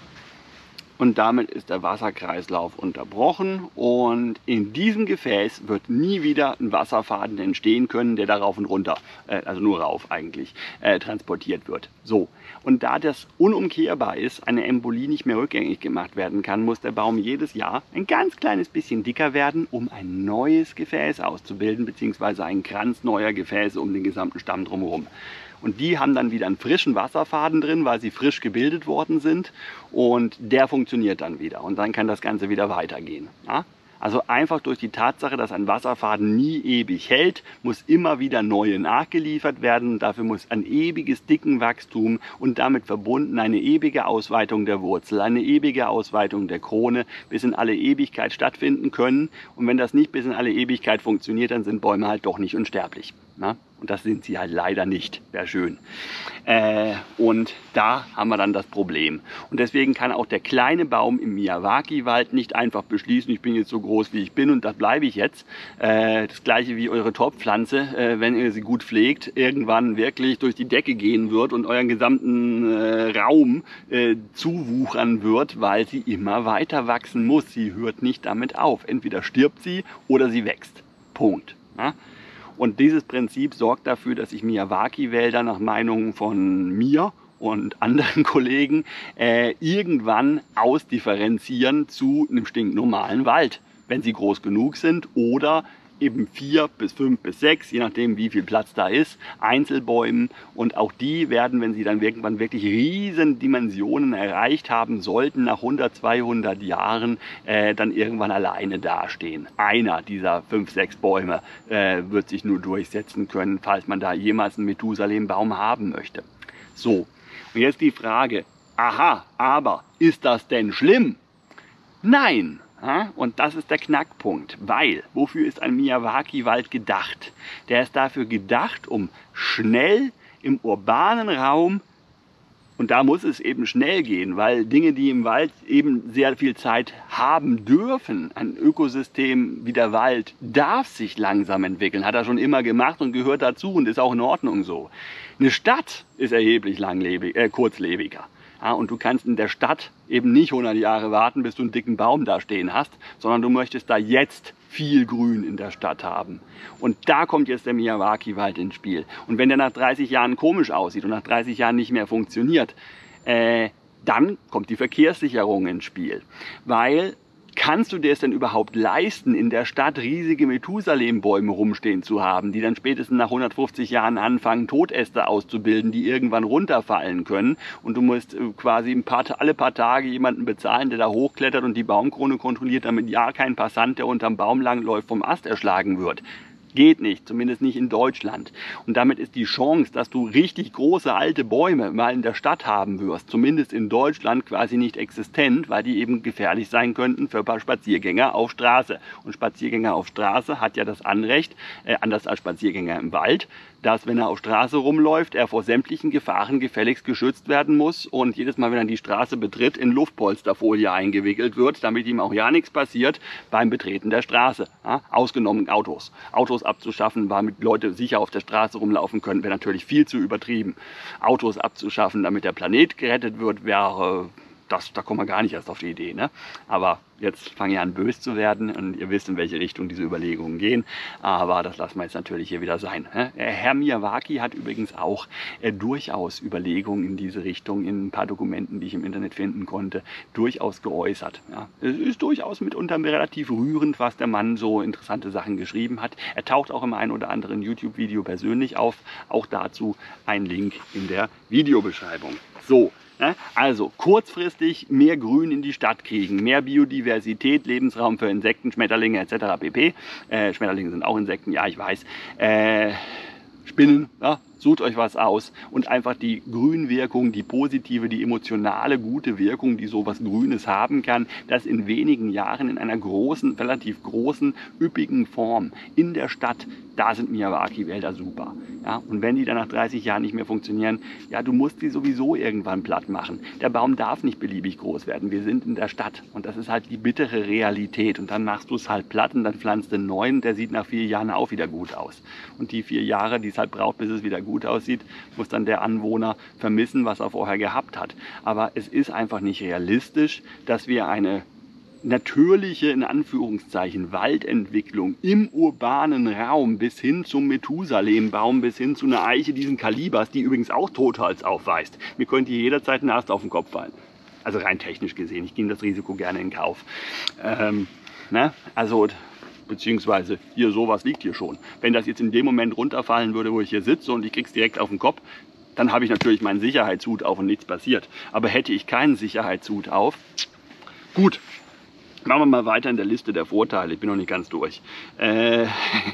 Und damit ist der Wasserkreislauf unterbrochen, und in diesem Gefäß wird nie wieder ein Wasserfaden entstehen können, der da rauf und runter, äh, also nur rauf eigentlich, äh, transportiert wird. So. Und da das unumkehrbar ist, eine Embolie nicht mehr rückgängig gemacht werden kann, muss der Baum jedes Jahr ein ganz kleines bisschen dicker werden, um ein neues Gefäß auszubilden, beziehungsweise einen Kranz neuer Gefäße um den gesamten Stamm drumherum. Und die haben dann wieder einen frischen Wasserfaden drin, weil sie frisch gebildet worden sind, und der funktioniert dann wieder, und dann kann das Ganze wieder weitergehen. Ja? Also einfach durch die Tatsache, dass ein Wasserfaden nie ewig hält, muss immer wieder neue nachgeliefert werden. Dafür muss ein ewiges Dickenwachstum und damit verbunden eine ewige Ausweitung der Wurzel, eine ewige Ausweitung der Krone bis in alle Ewigkeit stattfinden können. Und wenn das nicht bis in alle Ewigkeit funktioniert, dann sind Bäume halt doch nicht unsterblich. Na? Und das sind sie halt leider nicht. Wäre schön. Äh, und da haben wir dann das Problem. Und deswegen kann auch der kleine Baum im Miyawaki-Wald nicht einfach beschließen, ich bin jetzt so groß wie ich bin und das bleibe ich jetzt. Äh, das gleiche wie eure Topfpflanze, äh, wenn ihr sie gut pflegt, irgendwann wirklich durch die Decke gehen wird und euren gesamten äh, Raum äh, zuwuchern wird, weil sie immer weiter wachsen muss. Sie hört nicht damit auf. Entweder stirbt sie oder sie wächst. Punkt. Ja? Und dieses Prinzip sorgt dafür, dass sich Miyawaki-Wälder nach Meinung von mir und anderen Kollegen äh, irgendwann ausdifferenzieren zu einem stinknormalen Wald, wenn sie groß genug sind, oder eben vier bis fünf bis sechs, je nachdem wie viel Platz da ist, Einzelbäumen, und auch die werden, wenn sie dann irgendwann wirklich riesen Dimensionen erreicht haben sollten, nach hundert, zweihundert Jahren äh, dann irgendwann alleine dastehen. Einer dieser fünf, sechs Bäume äh, wird sich nur durchsetzen können, falls man da jemals einen Methusalem-Baum haben möchte. So, und jetzt die Frage, aha, aber ist das denn schlimm? Nein! Und das ist der Knackpunkt, weil, wofür ist ein Miyawaki-Wald gedacht? Der ist dafür gedacht, um schnell im urbanen Raum, und da muss es eben schnell gehen, weil Dinge, die im Wald eben sehr viel Zeit haben dürfen, ein Ökosystem wie der Wald darf sich langsam entwickeln, hat er schon immer gemacht und gehört dazu und ist auch in Ordnung so. Eine Stadt ist erheblich langlebig, äh, kurzlebiger. Ja, und du kannst in der Stadt eben nicht hundert Jahre warten, bis du einen dicken Baum da stehen hast, sondern du möchtest da jetzt viel Grün in der Stadt haben. Und da kommt jetzt der Miyawaki-Wald ins Spiel. Und wenn der nach dreißig Jahren komisch aussieht und nach dreißig Jahren nicht mehr funktioniert, äh, dann kommt die Verkehrssicherung ins Spiel. Weil, kannst du dir es denn überhaupt leisten, in der Stadt riesige Methusalem-Bäume rumstehen zu haben, die dann spätestens nach hundertfünfzig Jahren anfangen, Todäste auszubilden, die irgendwann runterfallen können, und du musst quasi ein paar, alle paar Tage jemanden bezahlen, der da hochklettert und die Baumkrone kontrolliert, damit ja kein Passant, der unterm Baum langläuft, vom Ast erschlagen wird. Geht nicht, zumindest nicht in Deutschland. Und damit ist die Chance, dass du richtig große alte Bäume mal in der Stadt haben wirst, zumindest in Deutschland quasi nicht existent, weil die eben gefährlich sein könnten für ein paar Spaziergänger auf Straße. Und Spaziergänger auf Straße hat ja das Anrecht, äh, anders als Spaziergänger im Wald, dass, wenn er auf Straße rumläuft, er vor sämtlichen Gefahren gefälligst geschützt werden muss und jedes Mal, wenn er die Straße betritt, in Luftpolsterfolie eingewickelt wird, damit ihm auch ja nichts passiert beim Betreten der Straße. Ja? Ausgenommen Autos. Autos abzuschaffen, damit Leute sicher auf der Straße rumlaufen können, wäre natürlich viel zu übertrieben. Autos abzuschaffen, damit der Planet gerettet wird, wäre... Das, da kommen wir gar nicht erst auf die Idee, ne? Aber jetzt fange ich an, böse zu werden, und ihr wisst, in welche Richtung diese Überlegungen gehen. Aber das lassen wir jetzt natürlich hier wieder sein. Ne? Herr Miyawaki hat übrigens auch äh, durchaus Überlegungen in diese Richtung in ein paar Dokumenten, die ich im Internet finden konnte, durchaus geäußert. Ja? Es ist durchaus mitunter relativ rührend, was der Mann so interessante Sachen geschrieben hat. Er taucht auch im einen oder anderen YouTube-Video persönlich auf. Auch dazu ein Link in der Videobeschreibung. So. Also kurzfristig mehr Grün in die Stadt kriegen, mehr Biodiversität, Lebensraum für Insekten, Schmetterlinge et cetera pp. Äh, Schmetterlinge sind auch Insekten, ja, ich weiß. Äh, Spinnen, ja, sucht euch was aus, und einfach die Grünwirkung, die positive, die emotionale, gute Wirkung, die sowas Grünes haben kann, das in wenigen Jahren in einer großen, relativ großen, üppigen Form in der Stadt, da sind Miyawaki-Wälder super. Ja, und wenn die dann nach dreißig Jahren nicht mehr funktionieren, ja, du musst die sowieso irgendwann platt machen. Der Baum darf nicht beliebig groß werden. Wir sind in der Stadt, und das ist halt die bittere Realität. Und dann machst du es halt platt und dann pflanzt du einen neuen, der sieht nach vier Jahren auch wieder gut aus. Und die vier Jahre, die es halt braucht, bis es wieder gut aussieht, muss dann der Anwohner vermissen, was er vorher gehabt hat. Aber es ist einfach nicht realistisch, dass wir eine natürliche, in Anführungszeichen, Waldentwicklung im urbanen Raum bis hin zum Methusalem-Baum, bis hin zu einer Eiche diesen Kalibers, die übrigens auch Totholz aufweist. Mir könnte hier jederzeit ein Ast auf den Kopf fallen. Also rein technisch gesehen, ich nehme das Risiko gerne in Kauf. Ähm, ne? Also, beziehungsweise hier sowas liegt hier schon. Wenn das jetzt in dem Moment runterfallen würde, wo ich hier sitze und ich krieg's direkt auf den Kopf, dann habe ich natürlich meinen Sicherheitshut auf und nichts passiert. Aber hätte ich keinen Sicherheitshut auf, gut. Machen wir mal weiter in der Liste der Vorteile. Ich bin noch nicht ganz durch. Äh,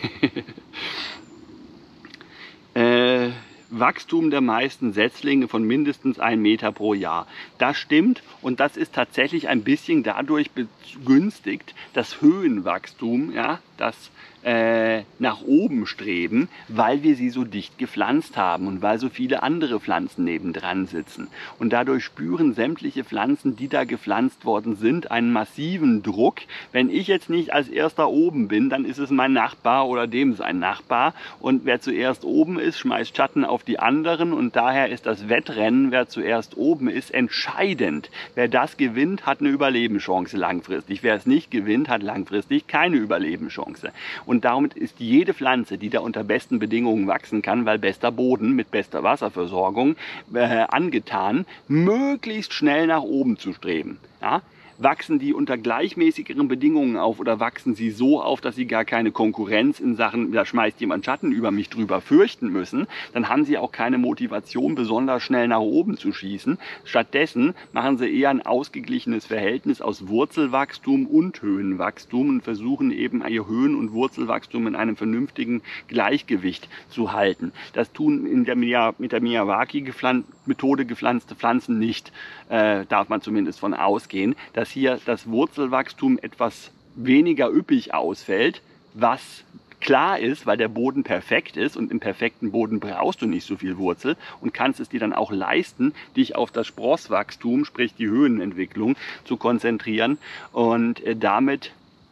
äh, Wachstum der meisten Setzlinge von mindestens einem Meter pro Jahr. Das stimmt, und das ist tatsächlich ein bisschen dadurch begünstigt, das Höhenwachstum, ja, das äh, nach oben streben, weil wir sie so dicht gepflanzt haben und weil so viele andere Pflanzen nebendran sitzen. Und dadurch spüren sämtliche Pflanzen, die da gepflanzt worden sind, einen massiven Druck. Wenn ich jetzt nicht als erster oben bin, dann ist es mein Nachbar oder dem sein Nachbar. Und wer zuerst oben ist, schmeißt Schatten auf die anderen. Und daher ist das Wettrennen, wer zuerst oben ist, entscheidend. Wer das gewinnt, hat eine Überlebenschance langfristig. Wer es nicht gewinnt, hat langfristig keine Überlebenschance. Und darum ist jede Pflanze, die da unter besten Bedingungen wachsen kann, weil bester Boden mit bester Wasserversorgung äh, angetan, möglichst schnell nach oben zu streben. Ja? Wachsen die unter gleichmäßigeren Bedingungen auf oder wachsen sie so auf, dass sie gar keine Konkurrenz in Sachen, da schmeißt jemand Schatten über mich drüber, fürchten müssen, dann haben sie auch keine Motivation, besonders schnell nach oben zu schießen. Stattdessen machen sie eher ein ausgeglichenes Verhältnis aus Wurzelwachstum und Höhenwachstum und versuchen eben ihr Höhen- und Wurzelwachstum in einem vernünftigen Gleichgewicht zu halten. Das tun in der mit der Miyawaki-Methode gepflanzte Pflanzen nicht, äh, darf man zumindest von ausgehen, dass hier das Wurzelwachstum etwas weniger üppig ausfällt, was klar ist, weil der Boden perfekt ist, und im perfekten Boden brauchst du nicht so viel Wurzel und kannst es dir dann auch leisten, dich auf das Sprosswachstum, sprich die Höhenentwicklung, zu konzentrieren und damit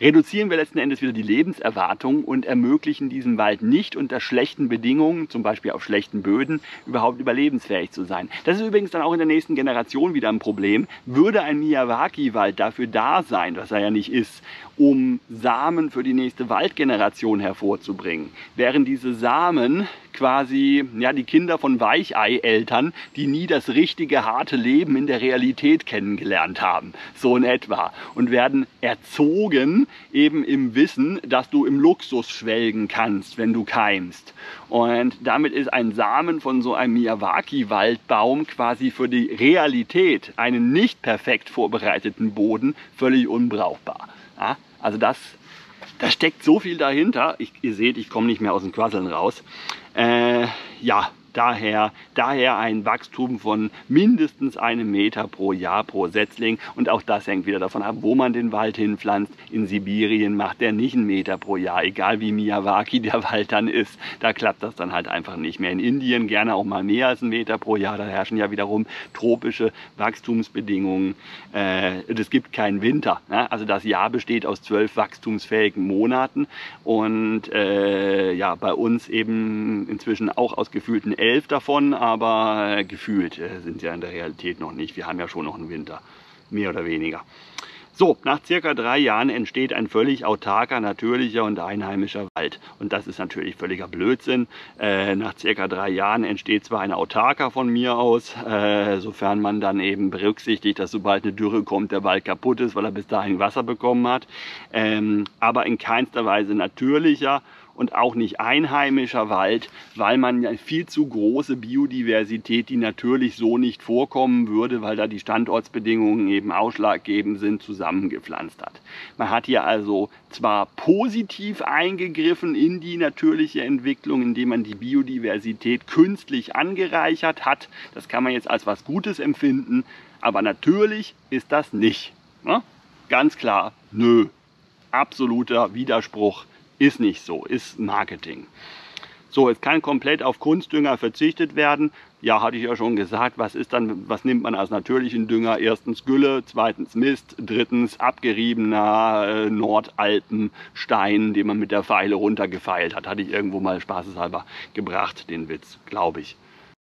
reduzieren wir letzten Endes wieder die Lebenserwartung und ermöglichen diesem Wald nicht unter schlechten Bedingungen, zum Beispiel auf schlechten Böden, überhaupt überlebensfähig zu sein. Das ist übrigens dann auch in der nächsten Generation wieder ein Problem. Würde ein Miyawaki-Wald dafür da sein, was er ja nicht ist, um Samen für die nächste Waldgeneration hervorzubringen, wären diese Samen quasi ja, die Kinder von Weichei-Eltern, die nie das richtige, harte Leben in der Realität kennengelernt haben, so in etwa, und werden erzogen eben im Wissen, dass du im Luxus schwelgen kannst, wenn du keimst. Und damit ist ein Samen von so einem Miyawaki-Waldbaum quasi für die Realität, einen nicht perfekt vorbereiteten Boden, völlig unbrauchbar. Ja, also das, da steckt so viel dahinter. Ich, ihr seht, ich komme nicht mehr aus dem Quasseln raus. Äh, ja, daher, daher ein Wachstum von mindestens einem Meter pro Jahr pro Setzling. Und auch das hängt wieder davon ab, wo man den Wald hinpflanzt. In Sibirien macht der nicht einen Meter pro Jahr, egal wie Miyawaki der Wald dann ist. Da klappt das dann halt einfach nicht mehr. In Indien gerne auch mal mehr als einen Meter pro Jahr. Da herrschen ja wiederum tropische Wachstumsbedingungen. Äh, es gibt keinen Winter. Ne? Also das Jahr besteht aus zwölf wachstumsfähigen Monaten. Und äh, ja, bei uns eben inzwischen auch aus gefühlten elf davon, aber äh, gefühlt äh, sind ja in der Realität noch nicht. Wir haben ja schon noch einen Winter, mehr oder weniger. So, nach circa drei Jahren entsteht ein völlig autarker, natürlicher und einheimischer Wald. Und das ist natürlich völliger Blödsinn. Äh, nach circa drei Jahren entsteht zwar ein autarker von mir aus, äh, sofern man dann eben berücksichtigt, dass sobald eine Dürre kommt, der Wald kaputt ist, weil er bis dahin Wasser bekommen hat. Ähm, aber in keinster Weise natürlicher und auch nicht einheimischer Wald, weil man ja viel zu große Biodiversität, die natürlich so nicht vorkommen würde, weil da die Standortsbedingungen eben ausschlaggebend sind, zusammengepflanzt hat. Man hat hier also zwar positiv eingegriffen in die natürliche Entwicklung, indem man die Biodiversität künstlich angereichert hat. Das kann man jetzt als was Gutes empfinden, aber natürlich ist das nicht. Ne? Ganz klar, nö, absoluter Widerspruch. Ist nicht so, ist Marketing. So, es kann komplett auf Kunstdünger verzichtet werden. Ja, hatte ich ja schon gesagt, was ist dann, was nimmt man als natürlichen Dünger? Erstens Gülle, zweitens Mist, drittens abgeriebener äh, Nordalpenstein, den man mit der Feile runtergefeilt hat. Hatte ich irgendwo mal spaßeshalber gebracht, den Witz, glaube ich.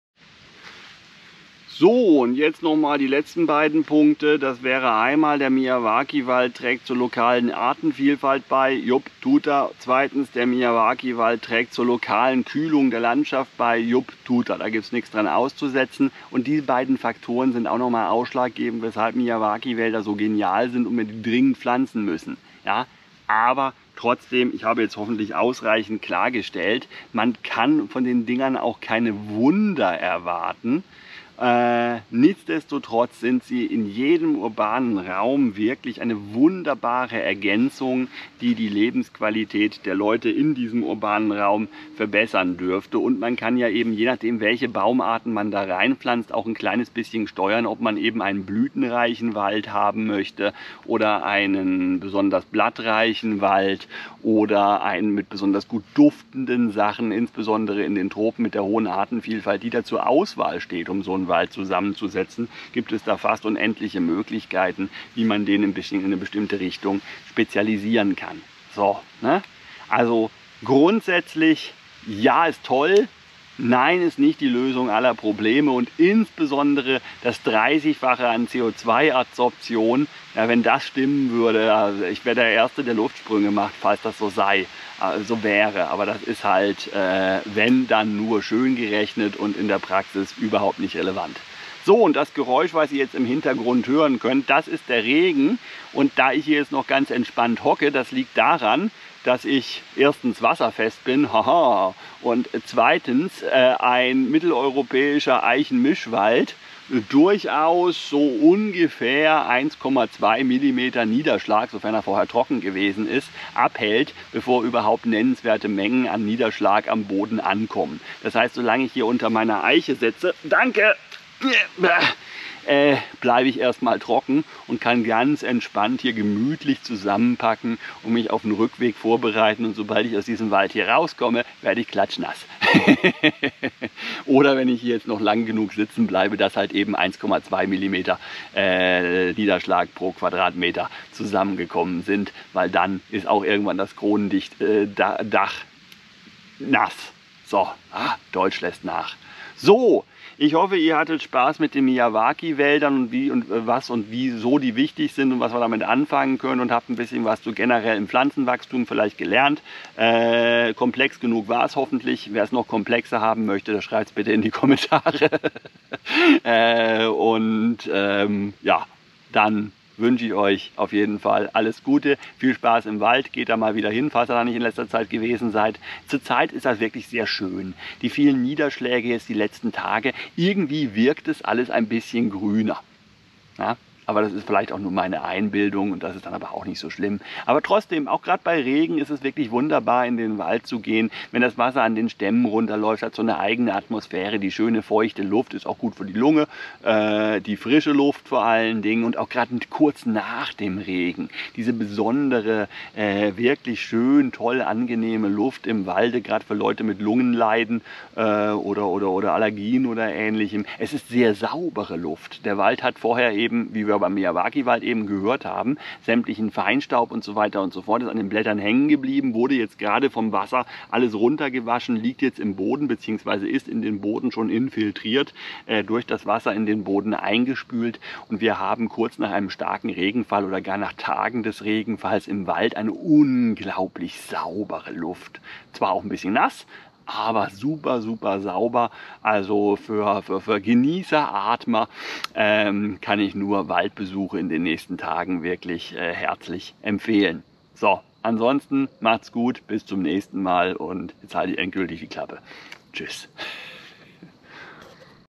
So, und jetzt nochmal die letzten beiden Punkte. Das wäre einmal, der Miyawaki-Wald trägt zur lokalen Artenvielfalt bei. Jupp, tut er. Zweitens, der Miyawaki-Wald trägt zur lokalen Kühlung der Landschaft bei. Jupp, tut er. Da gibt es nichts dran auszusetzen. Und diese beiden Faktoren sind auch nochmal ausschlaggebend, weshalb Miyawaki-Wälder so genial sind und wir die dringend pflanzen müssen. Ja, aber trotzdem, ich habe jetzt hoffentlich ausreichend klargestellt, man kann von den Dingern auch keine Wunder erwarten. Äh, nichtsdestotrotz sind sie in jedem urbanen Raum wirklich eine wunderbare Ergänzung, die die Lebensqualität der Leute in diesem urbanen Raum verbessern dürfte. Und man kann ja eben, je nachdem welche Baumarten man da reinpflanzt, auch ein kleines bisschen steuern, ob man eben einen blütenreichen Wald haben möchte oder einen besonders blattreichen Wald oder einen mit besonders gut duftenden Sachen, insbesondere in den Tropen mit der hohen Artenvielfalt, die da zur Auswahl steht, um so einen Wald zusammenzusetzen, gibt es da fast unendliche Möglichkeiten, wie man den ein bisschen in eine bestimmte Richtung spezialisieren kann. So, ne? Also grundsätzlich, ja, ist toll, nein, ist nicht die Lösung aller Probleme und insbesondere das dreißigfache an C O zwei Adsorption, ja, wenn das stimmen würde, also ich wäre der Erste, der Luftsprünge macht, falls das so sei, äh, so wäre. Aber das ist halt, äh, wenn, dann nur schön gerechnet und in der Praxis überhaupt nicht relevant. So, und das Geräusch, was ihr jetzt im Hintergrund hören könnt, das ist der Regen. Und da ich hier jetzt noch ganz entspannt hocke, das liegt daran, dass ich erstens wasserfest bin, haha, und zweitens äh, ein mitteleuropäischer Eichenmischwald äh, durchaus so ungefähr eins Komma zwei Millimeter Niederschlag, sofern er vorher trocken gewesen ist, abhält, bevor überhaupt nennenswerte Mengen an Niederschlag am Boden ankommen. Das heißt, solange ich hier unter meiner Eiche sitze, danke, Äh, bleibe ich erstmal trocken und kann ganz entspannt hier gemütlich zusammenpacken und mich auf den Rückweg vorbereiten. Und sobald ich aus diesem Wald hier rauskomme, werde ich klatschnass. Oder wenn ich hier jetzt noch lang genug sitzen bleibe, dass halt eben eins Komma zwei Millimeter äh, Niederschlag pro Quadratmeter zusammengekommen sind, weil dann ist auch irgendwann das kronendicht äh, Dach nass. So, ah, Deutsch lässt nach. So, ich hoffe, ihr hattet Spaß mit den Miyawaki-Wäldern und wie und äh, was und wieso die wichtig sind und was wir damit anfangen können und habt ein bisschen was zu generell im Pflanzenwachstum vielleicht gelernt. Äh, komplex genug war es hoffentlich. Wer es noch komplexer haben möchte, der schreibt es bitte in die Kommentare. äh, und ähm, ja, dann wünsche ich euch auf jeden Fall alles Gute, viel Spaß im Wald, geht da mal wieder hin, falls ihr da nicht in letzter Zeit gewesen seid. Zurzeit ist das wirklich sehr schön. Die vielen Niederschläge jetzt die letzten Tage, irgendwie wirkt es alles ein bisschen grüner. Ja? Aber das ist vielleicht auch nur meine Einbildung und das ist dann aber auch nicht so schlimm. Aber trotzdem, auch gerade bei Regen ist es wirklich wunderbar, in den Wald zu gehen. Wenn das Wasser an den Stämmen runterläuft, hat so eine eigene Atmosphäre. Die schöne, feuchte Luft ist auch gut für die Lunge. Äh, die frische Luft vor allen Dingen und auch gerade kurz nach dem Regen. Diese besondere, äh, wirklich schön, toll, angenehme Luft im Walde, gerade für Leute mit Lungenleiden äh, oder, oder, oder Allergien oder Ähnlichem. Es ist sehr saubere Luft. Der Wald hat vorher eben, wie wir beim Miyawaki-Wald eben gehört haben, sämtlichen Feinstaub und so weiter und so fort ist an den Blättern hängen geblieben, wurde jetzt gerade vom Wasser alles runtergewaschen, liegt jetzt im Boden bzw. ist in den Boden schon infiltriert, äh, durch das Wasser in den Boden eingespült und wir haben kurz nach einem starken Regenfall oder gar nach Tagen des Regenfalls im Wald eine unglaublich saubere Luft. Zwar auch ein bisschen nass, aber super, super sauber. Also für, für, für Genießer, Atmer ähm, kann ich nur Waldbesuche in den nächsten Tagen wirklich äh, herzlich empfehlen. So, ansonsten macht's gut, bis zum nächsten Mal und jetzt halte ich endgültig die Klappe. Tschüss.